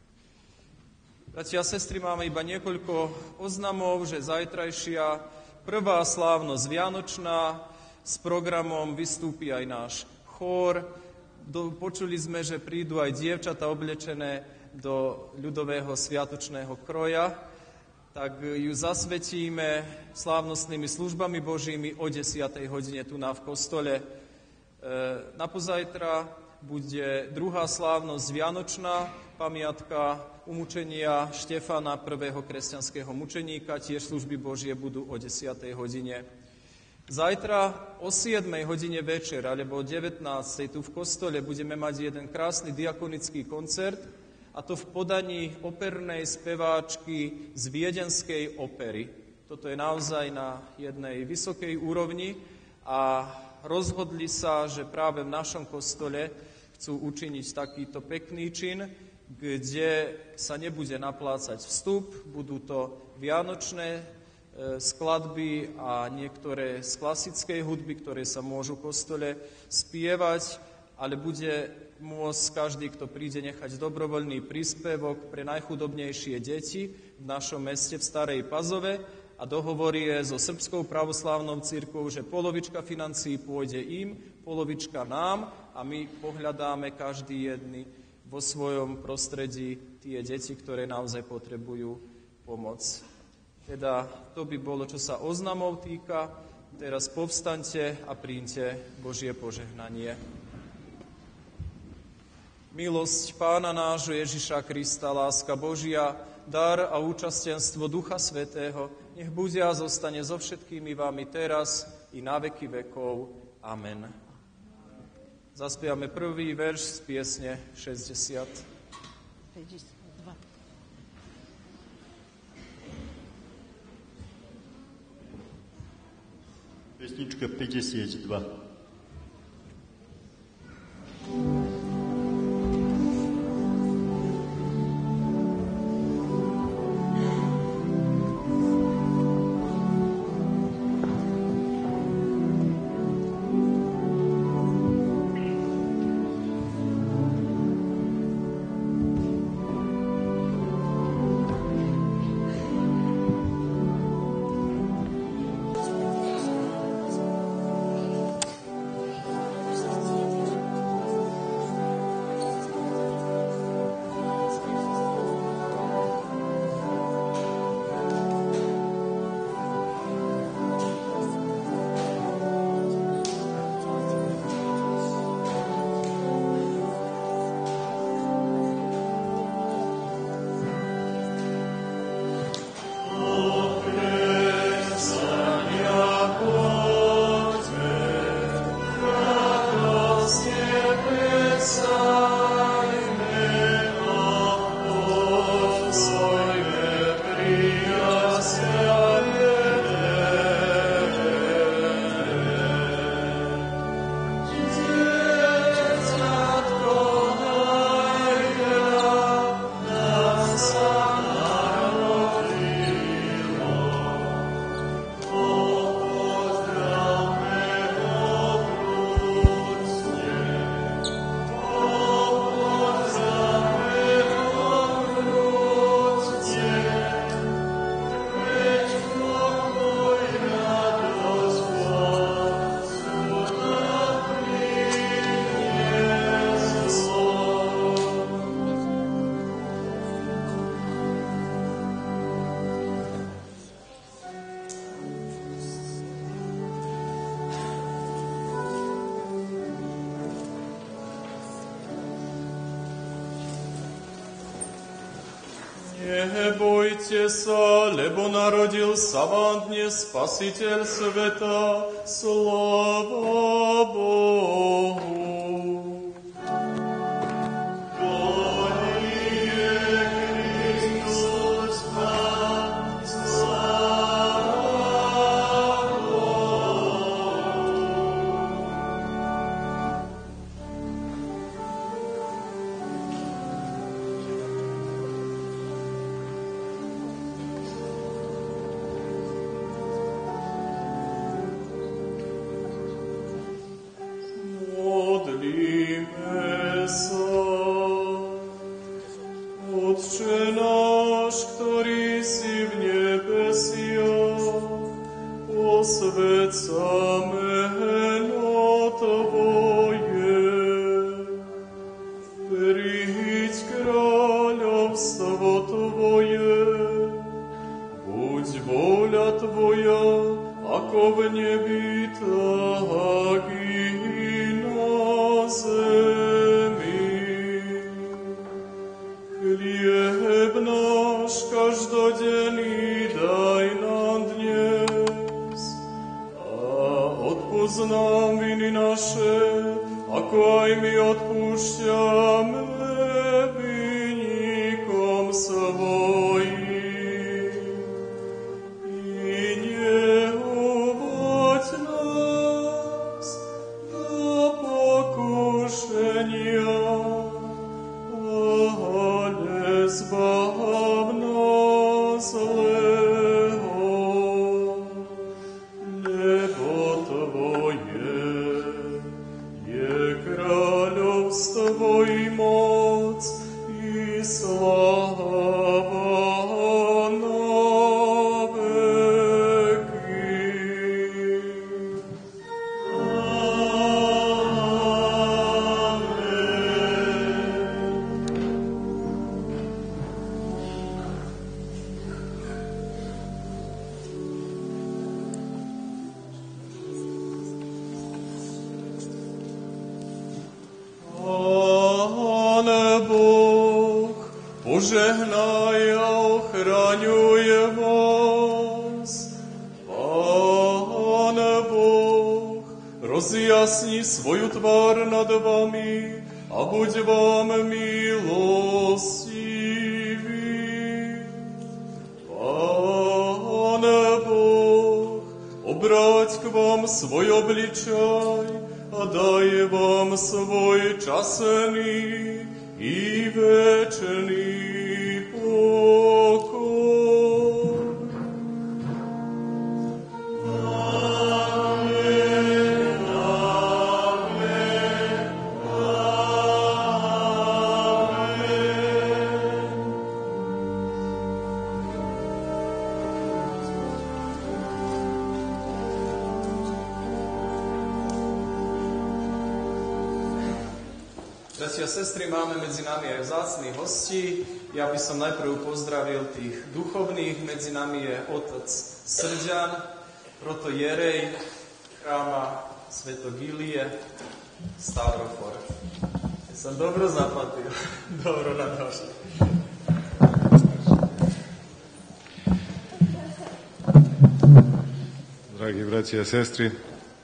Bratia a sestry, máme iba niekoľko oznamov, že zajtrajšia prvá slávnosť vianočná s programom vystúpi aj náš chór. Počuli sme, že prídu aj dievčatá oblečené do ľudového sviatočného kroja, tak ju zasvetíme slávnostnými službami Božími o 10. hodine tu v kostole. Napozajtra bude druhá slávnosť vianočná, pamiatka umúčenia Štefana, prvého kresťanského mučeníka, tiež služby Božie budú o 10. hodine. Zajtra o 7. hodine večer, alebo o 19. tu v kostole budeme mať jeden krásny diakonický koncert, a to v podaní opernej speváčky z Viedenskej opery. Toto je naozaj na jednej vysokej úrovni a rozhodli sa, že práve v našom kostole chcú učiniť takýto pekný čin, kde sa nebude naplácať vstup, budú to vianočné skladby a niektoré z klasickej hudby, ktoré sa môžu v kostole spievať, ale bude môcť každý, kto príde, nechať dobrovoľný príspevok pre najchudobnejšie deti v našom meste v Starej Pazove a dohovor je so Srbskou pravoslávnou cirkvou, že polovička financií pôjde im, polovička nám a my pohľadáme každý jedný vo svojom prostredí tie deti, ktoré naozaj potrebujú pomoc. Teda to by bolo, čo sa oznamov týka. Teraz povstaňte a príjmte Božie požehnanie. Milosť Pána nášho Ježiša Krista, láska Božia, dar a účastenstvo Ducha Svätého, nech bude a zostane so všetkými vami teraz i na veky vekov. Amen. Zaspievame prvý verš z piesne 60. 52. Pesnička 52. Nebojte sa, lebo narodil sa vám dnes Spasiteľ sveta, sláva Bohu. Požehnaj a ochraňuje vás. Pán Boh rozjasni svoju tvár nad vami a buď vám milostivý. Pán Boh obráť k vám svoj obličaj a daje vám svoj časný i večný pokoj. Bratia a sestry, máme medzi nami aj vzácnych hostí. Ja by som najprv pozdravil tých duchovných. Medzi nami je otec Srďan, protojerej chráma Svätogílie, Stavrofor. Ja som dobro zaplatil. Dobro na došli. Dragi braći a sestri,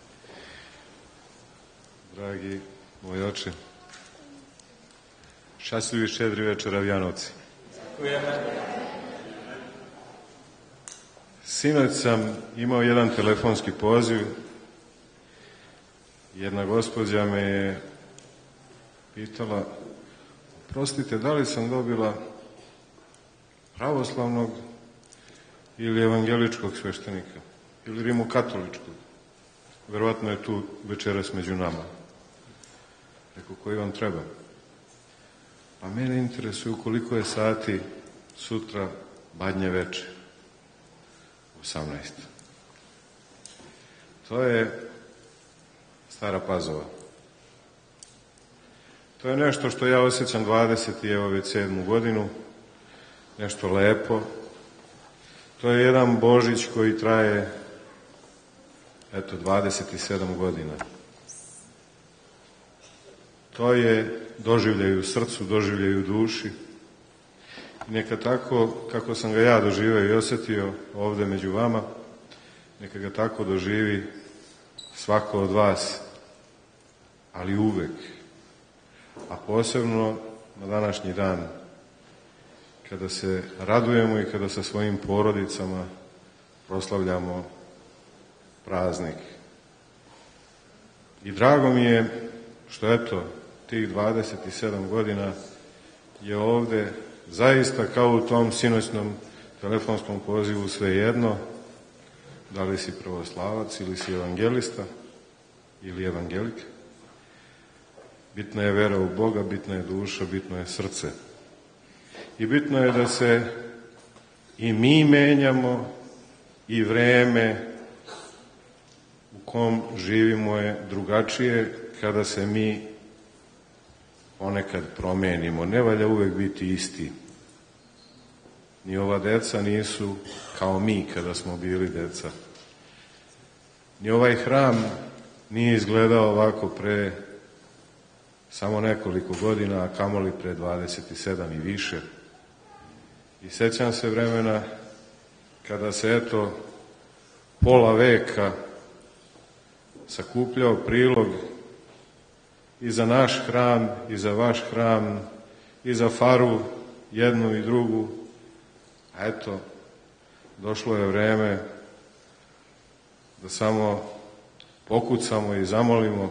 dragi moj oče, šťastlivý štedrý večer a Vianoci. Sinoć sam imao jedan telefonski poziv. Jedna gospođa me je pitala, prostite, da li sam dobila pravoslavnog ili evangeličkog sveštenika ili rimokatoličkog. Verovatno je tu večeras među nama. Rekao, koji vam treba? A mene interesuje koliko je sati sutra Badnje veče. 18. To je Stara Pazova. To je nešto što ja osjećam 27. godinu. Nešto lepo. To je jedan Božić koji traje 27 godina. To je doživljaj u srcu, doživljaj u duši. I neka tako, kako sam ga ja doživio i osjetio ovde među vama, neka ga tako doživi svako od vas, ali uvek. A posebno na današnji dan, kada se radujemo i kada sa svojim porodicama proslavljamo praznik. I drago mi je što tih 27 godina je ovde zaista kao u tom sinoćnom telefonskom pozivu svejedno, da li si pravoslavac ili si evangelista ili evangelika. Bitna je vera u Boga, bitna je duša, bitno je srce. I bitno je da se i mi menjamo i vreme u kom živimo je drugačije kada se mi ponekad promenimo. Ne valja uvek biti isti. Ni ova deca nisu kao mi kada smo bili deca. Ni ovaj hram nije izgledao ovako pre samo nekoliko godina, a kamoli pre 27 i više. I sećam se vremena kada se pola veka sakupljao prilog i za naš hram, i za vaš hram, i za faru, jednu i drugu. A došlo je vreme da samo pokucamo i zamolimo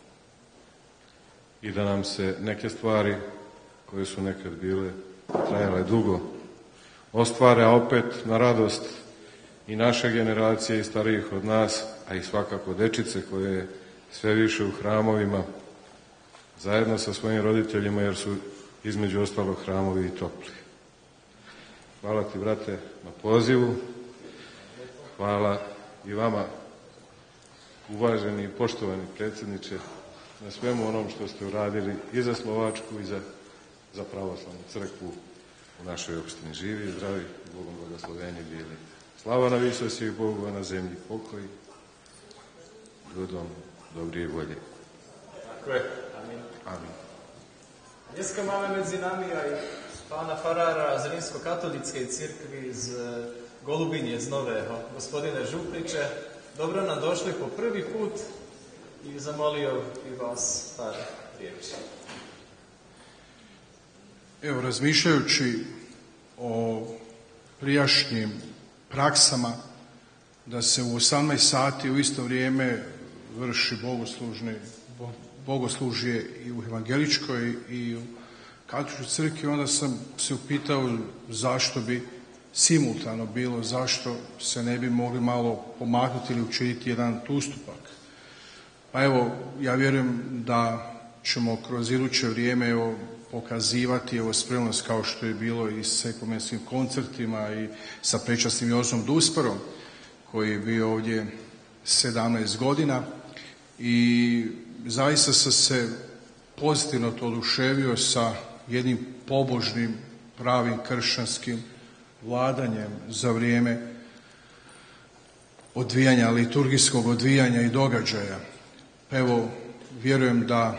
i da nam se neke stvari koje su nekad bile trajale dugo ostvare, a opet na radost i naše generacije i starijih od nas, a i svakako dečice koje je sve više u hramovima, zajedno sa svojim roditeljima, jer su između ostalog hramovi i topli. Hvala ti, brate, na pozivu. Hvala i vama, uvaženi i poštovani predsjedniče, na svemu onom što ste uradili i za Slovačku i za pravoslavnu crkvu u našoj opštini. Živi i zdravi, Bogom blagosloveni bili. Slava na visosti i Bogu, a na zemlji pokoj, ljudom dobrije volje. Tako je. Amin. Dneska máme medzi nami aj pána farára z rímskokatolíckej cirkvi z Golubinje z Nového, gospodine Župliče. Dobro nam došli po prvi put i zamolio bi vas par riječi. Evo, razmišljajući o prijašnjim praksama da se u 18 sati u isto vrijeme vrši bogoslužje i u evangeličkoj i u katoličkoj crkvi, onda sam se upitao zašto bi simultano bilo, zašto se ne bi mogli malo pomaknuti ili učiniti jedan ustupak. Pa evo, ja vjerujem da ćemo kroz iduće vrijeme pokazivati spremnost kao što je bilo i s ekumenskim koncertima i sa prečasnim Jozom Dusparom koji je bio ovdje 17 godina i zaista sam se pozitivno to oduševio sa jednim pobožnim, pravim kršćanskim vladanjem za vrijeme odvijanja, liturgijskog odvijanja i događaja. Evo, vjerujem da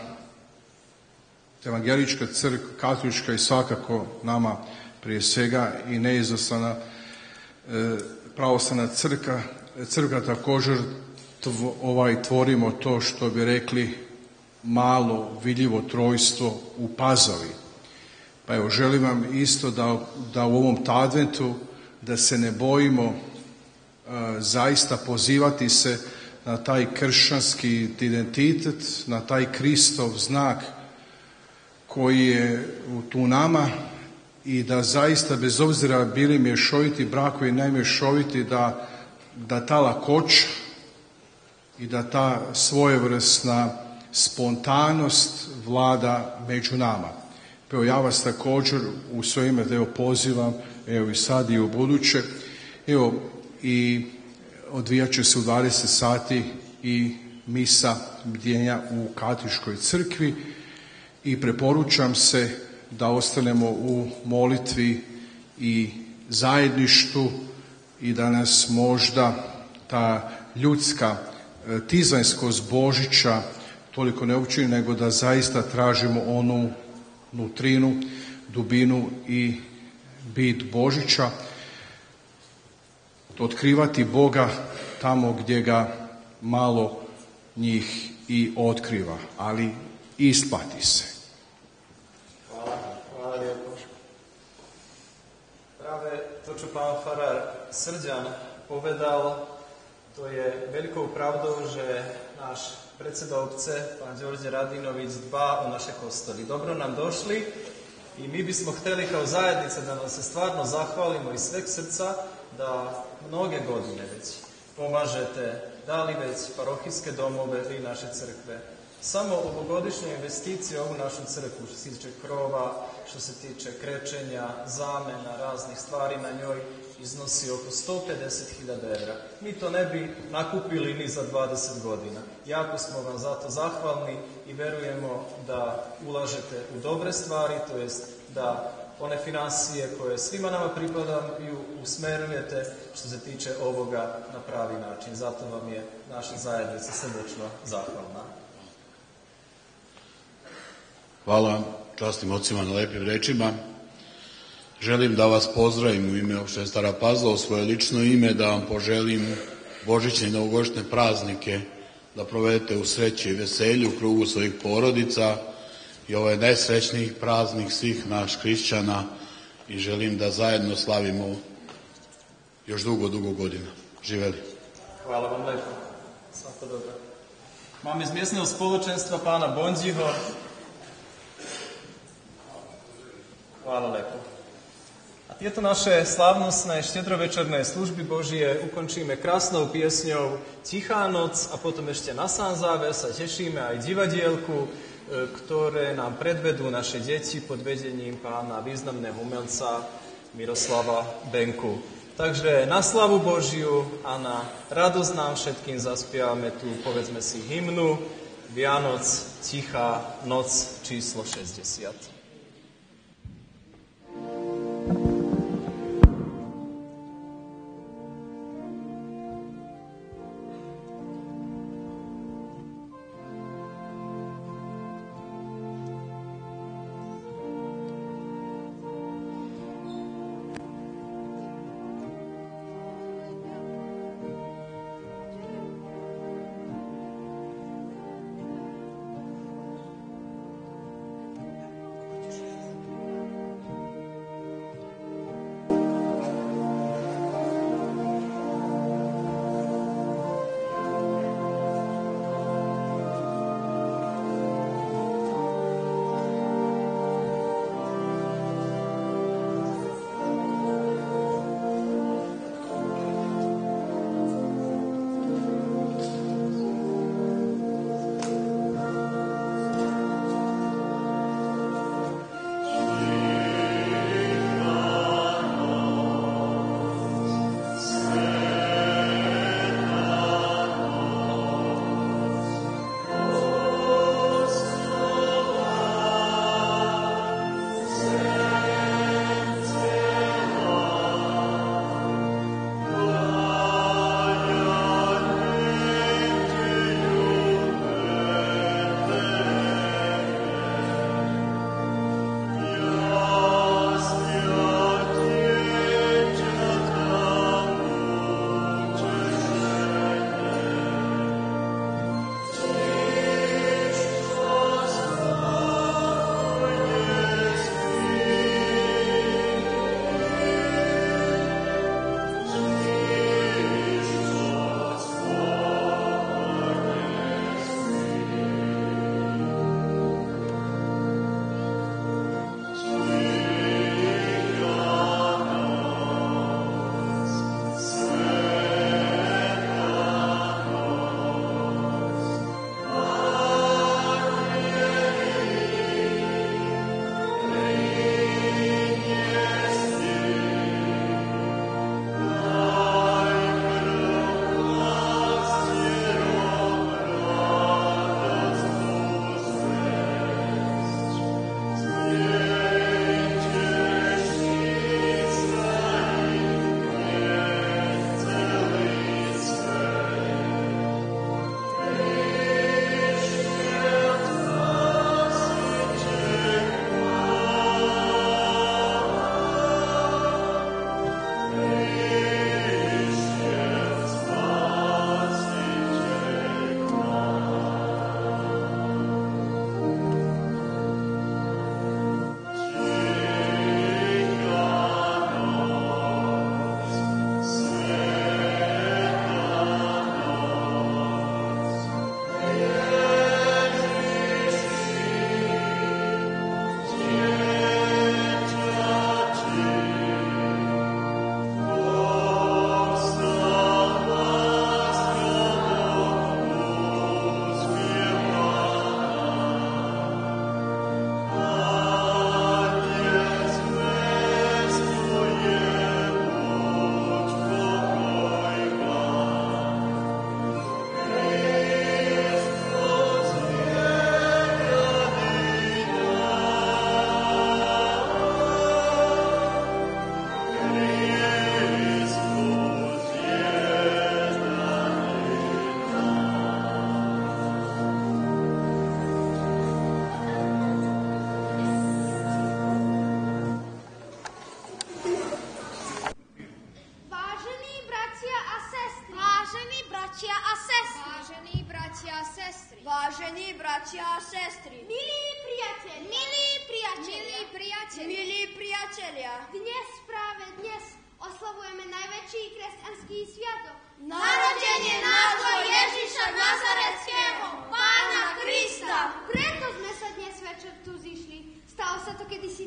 evangelička crkva, katolička i svakako nama prije svega i neizostavna pravoslavna crkva također tvorimo to što bi rekli malo vidljivo trojstvo u Pazovi. Pa evo, želim vam isto da u ovom adventu da se ne bojimo zaista pozivati se na taj kršćanski identitet, na taj Kristov znak koji je tu nama i da zaista bez obzira bili mješoviti brakovi, najmješoviti, da ta lakoća i da ta svojevrsna spontanost vlada među nama. Evo, ja vas također u svoje ime pozivam, evo i sad i u buduće, evo i odvijat će se u 20 sati i misa bdjenja u katoličkoj crkvi i preporučam se da ostanemo u molitvi i zajedništvu i da nas možda ta ljudska tizanskost Božića toliko ne učini, nego da zaista tražimo onu nutrinu, dubinu i bit Božića, otkrivati Boga tamo gdje ga malo njih i otkriva, ali isplati se. Hvala lijepo. Prave, to čo pán farár Srđan povedal, to je veľkou pravdou, že náš predseda obce, pán Đorđe Radinović, dbá o naše kostely. Dobro nam došli i mi bismo hteli kao zajednica da vam se stvarno zahvalimo iz sveg srca da mnoge godine već pomažete, da li već parohijske domove ili naše crkve. Samo ovogodišnje investicije u ovu našu crkvu, što se tiče krova, što se tiče krečenja, zamena, raznih stvari na njoj, iznosi oko 150.000 evra. Mi to ne bi nakupili ni za 20 godina. Jako smo vam zato zahvalni i verujemo da ulažete u dobre stvari, to jest da one financije koje svima nama pripadaju usmerujete što se tiče ovoga na pravi način. Zato vam je naša zajednica srdečno zahvalna. Hvala časnim ocima na lepim rečima. Želim da vas pozdravim u ime opštine Stara Pazova, u svoje lično ime, da vam poželim božićne i novogodišnje praznike, da provedete u sreći i veselju u krugu svojih porodica i ovaj najsrećniji praznik svih naš hrišćana i želim da zajedno slavimo još dugo godina. Živeli. Hvala vam lepo. Svako dobro. Máme z miestneho spoločenstva pána Bondžiho. Hvala lepo. A tieto naše slávnostné štedrovečerné služby Božie ukončíme krásnou piesňou Tichá noc a potom ešte na sám záver sa tešíme aj divadielku, ktoré nám predvedú naše deti pod vedením pána významného umelca Miroslava Benku. Takže na slavu Božiu a na radosť nám všetkým zaspievame tu, povedzme si, hymnu Vianoc, Tichá noc číslo 60. a sestry, vážení bratia a sestry, milí priatelia, milí priatelia, dnes oslavujeme najväčší kresťanský sviatok. Narodenie nášho Ježiša Nazareckého, Pána Krista. Preto sme sa dnes večer tu zišli. Stalo sa to kedysi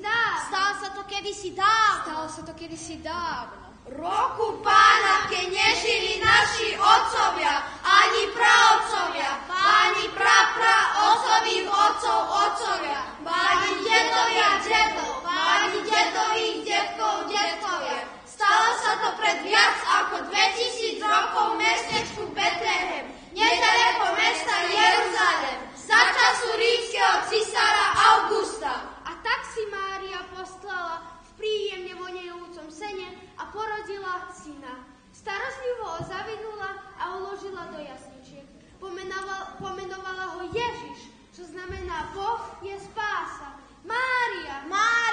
dávno. Roku Pána, keď nežili naši otcovia, ani praotcovia, ani prapraotcových otcovia, ani dedovia dedov, ani dedových detkovia. Stalo sa to pred viac ako 2000 rokov v mestečku Betlehem, nedaleko mesta Jeruzalém, za času rímskeho cisára Augusta. A tak si Mária poslala v príjemne vonejúcom sene a porodila syna. Starostlivo ho zavinula a uložila do jasličiek. Pomenovala ho Ježiš, čo znamená Boh je spása. Mária,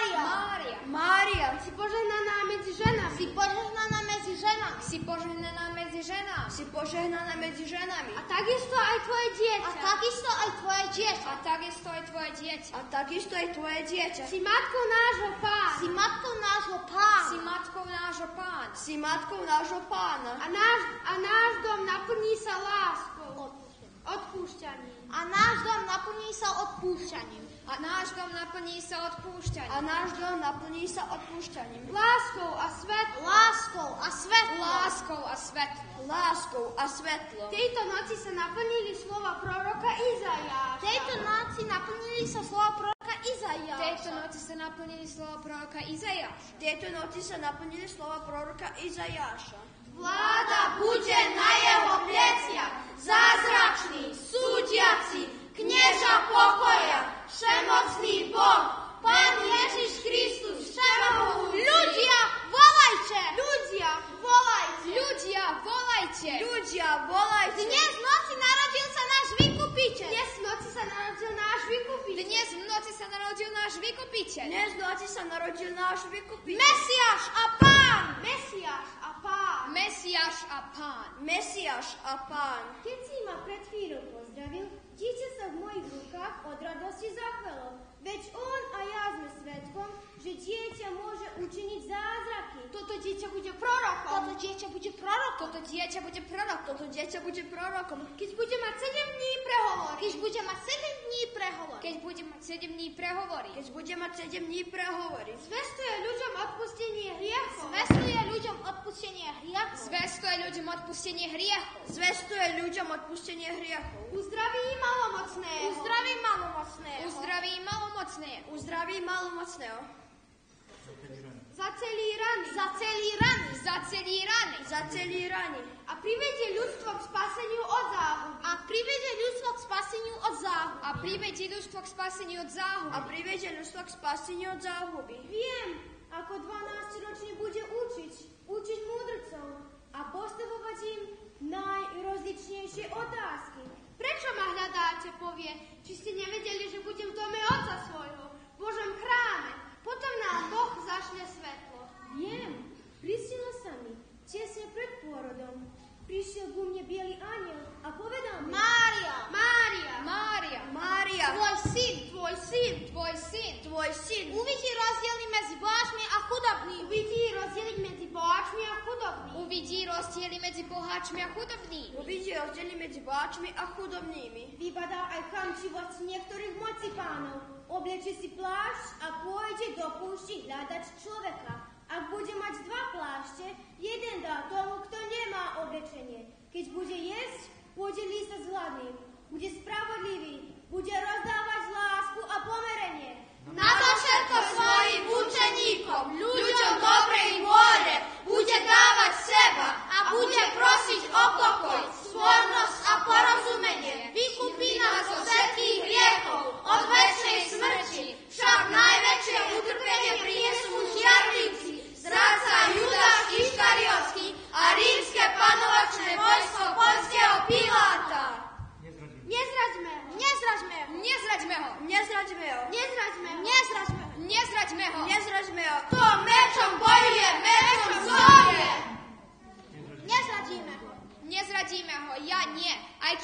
si požehnaná medzi ženami. Si požehnaná medzi ženami. A takisto aj tvoje dieťa. Si matkou nášho Pána. A náš dom naplní sa láskou. Odpúšťaním. Láskou a svetlo. Tejto noci sa naplnili slova proroka Izaiáša. Vláda bude na jeho pleciach, zázračný, súdiaci, knieža pokoja, všemocný Boh, Pán Ježiš Kristus, všemohúci. Ľudia, volajte! Dnes v noci narodil sa náš vykupiteľ. Mesiáš a Pán. Keď si ma pred chvíľou pozdravil, dieťa sa v mojich rukách od radosti zachvelo. Veď on a ja sme svedkom, že dieťa môže učiniť zázraky. Toto dieťa bude prorokom. Keď bude mať 7 dní prehovoriť. Zvestuje ľuďom odpustenie hriechov. Uzdraví malomocného. Zaceli rany. A privedie ľudstvo k spaseniu od záhuby. Viem, ako 12-ročný bude učiť múdrcov a postavovať im najrozličnejšie otázky. Prečo ma hľadáte, povie, či ste nevedeli, že budem v dome Otca svojho, v Božom chráme. Potom nám Boh zašle svetlo. Viem, prisnilo sa mi, tesne pred pôrodom. Prišiel ku mne biely anjel a povedal mi: Mária, tvoj syn uvidí rozdiely medzi boháčmi a chudobnými. Vybadá aj chamčivosť niektorých moci pánov. Oblečie si plášť a pôjde do púšti hľadať človeka. Ak bude mať 2 plášte, jeden dá tomu, kto nemá oblečenie. Keď bude jesť, podelí sa s hladným. Bude spravodlivý, bude rozdávať lásku a pomerenie. Na to všetko svojim učeníkom, ľuďom dobrej vôle, bude dávať seba a bude prosiť o pokoj, svornosť a porozumenie. Vykupí nás zo všetkých hriechov, od večnej smrti. Však najväčšie utrpenie prinesú žiarlivci, zradca Judáš Iškariotský a rímske panovačné vojsko Pontského Piláta. Nezraďme ho. To mečom bojuje, mečom zomrie.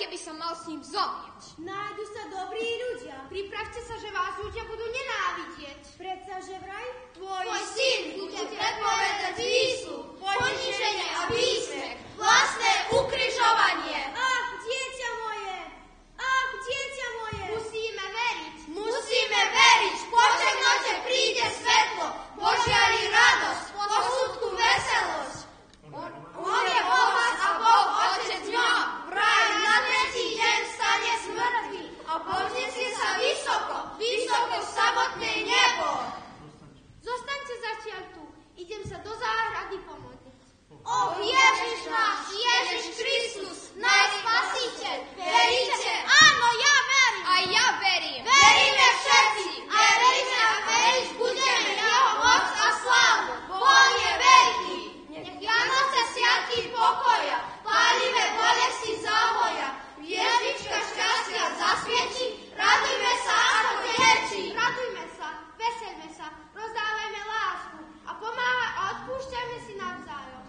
by som mal s ním zomrieť. Nájdu sa dobrí ľudia. Pripravte sa, že vás ľudia budú nenávidieť. Predsa, že vraj Tvoj syn bude predpovedať výsluh, poníženie a výsmech, vlastné ukrižovanie. Ach, dieťa moje! Ach, dieťa moje! Musíme veriť. Musíme veriť. Po temnote príde svetlo, požiari radosť, po smutku veselosť. On je Boh a Boh Otec ňom. Vraj na tretí deň stane z mŕtvych a povznesie sa vysoko, vysoko v samotné nebo. Zostaňte zatiaľ tu. Idem sa do záhrady pomodliť. O Ježiš náš, Ježiš Kristus, náš Spasiteľ, veríte? Áno, ja verím. A ja verím. Veríme všetci. A veríme a veriť budeme jeho moc a slávu. Bo on je veľký. Nech Vianoce sviatky pokoja, pálime bolesti závoja, hviezdička šťastia zasvieti, radujme sa ako deti. Radujme sa, veselme sa, rozdávajme lásku a odpúšťajme si navzájom.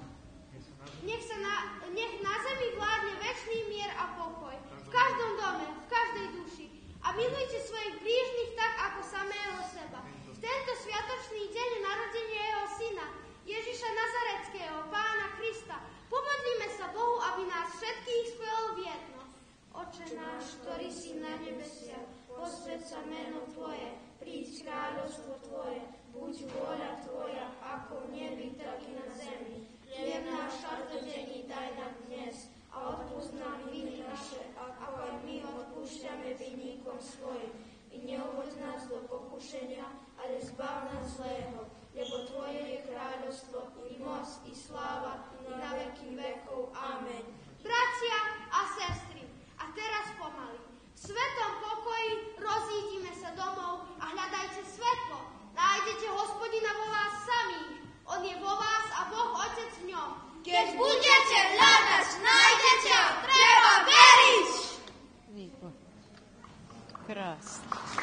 Nech na zemi vládne večný mier a pokoj. V každom dome, v každej duši. A milujte svojich blížnych tak, ako samého seba. V tento sviatočný deň narodenia jeho syna, Ježiša Nazareckého, Pána Krista, pomodlíme sa Bohu, aby nás všetkých spojil v jedno. Oče náš, ktorý si na nebesiach, posväť sa meno Tvoje, príď kráľovstvo Tvoje, buď vôľa Tvoja, ako v nebi, tak i na zemi. Chlieb náš každodenný daj nám dnes a odpúsť nám viny naše, ako aj my odpúšťame vinníkom svojim. I neuvoď nás do pokušenia, ale zbav nás zlého, lebo Tvoje je kráľovstvo, i moc, i sláva, i na veky vekov. Amen. Bratia a sestry, a teraz pomaly. V svetom pokoji rozídime sa domov a hľadajte svetlo. Nájdete Hospodina vo vás samých. On je vo vás a Boh Otec v ňom. Keď budete hľadať, nájdete a treba veriť. Výborné. Krásne.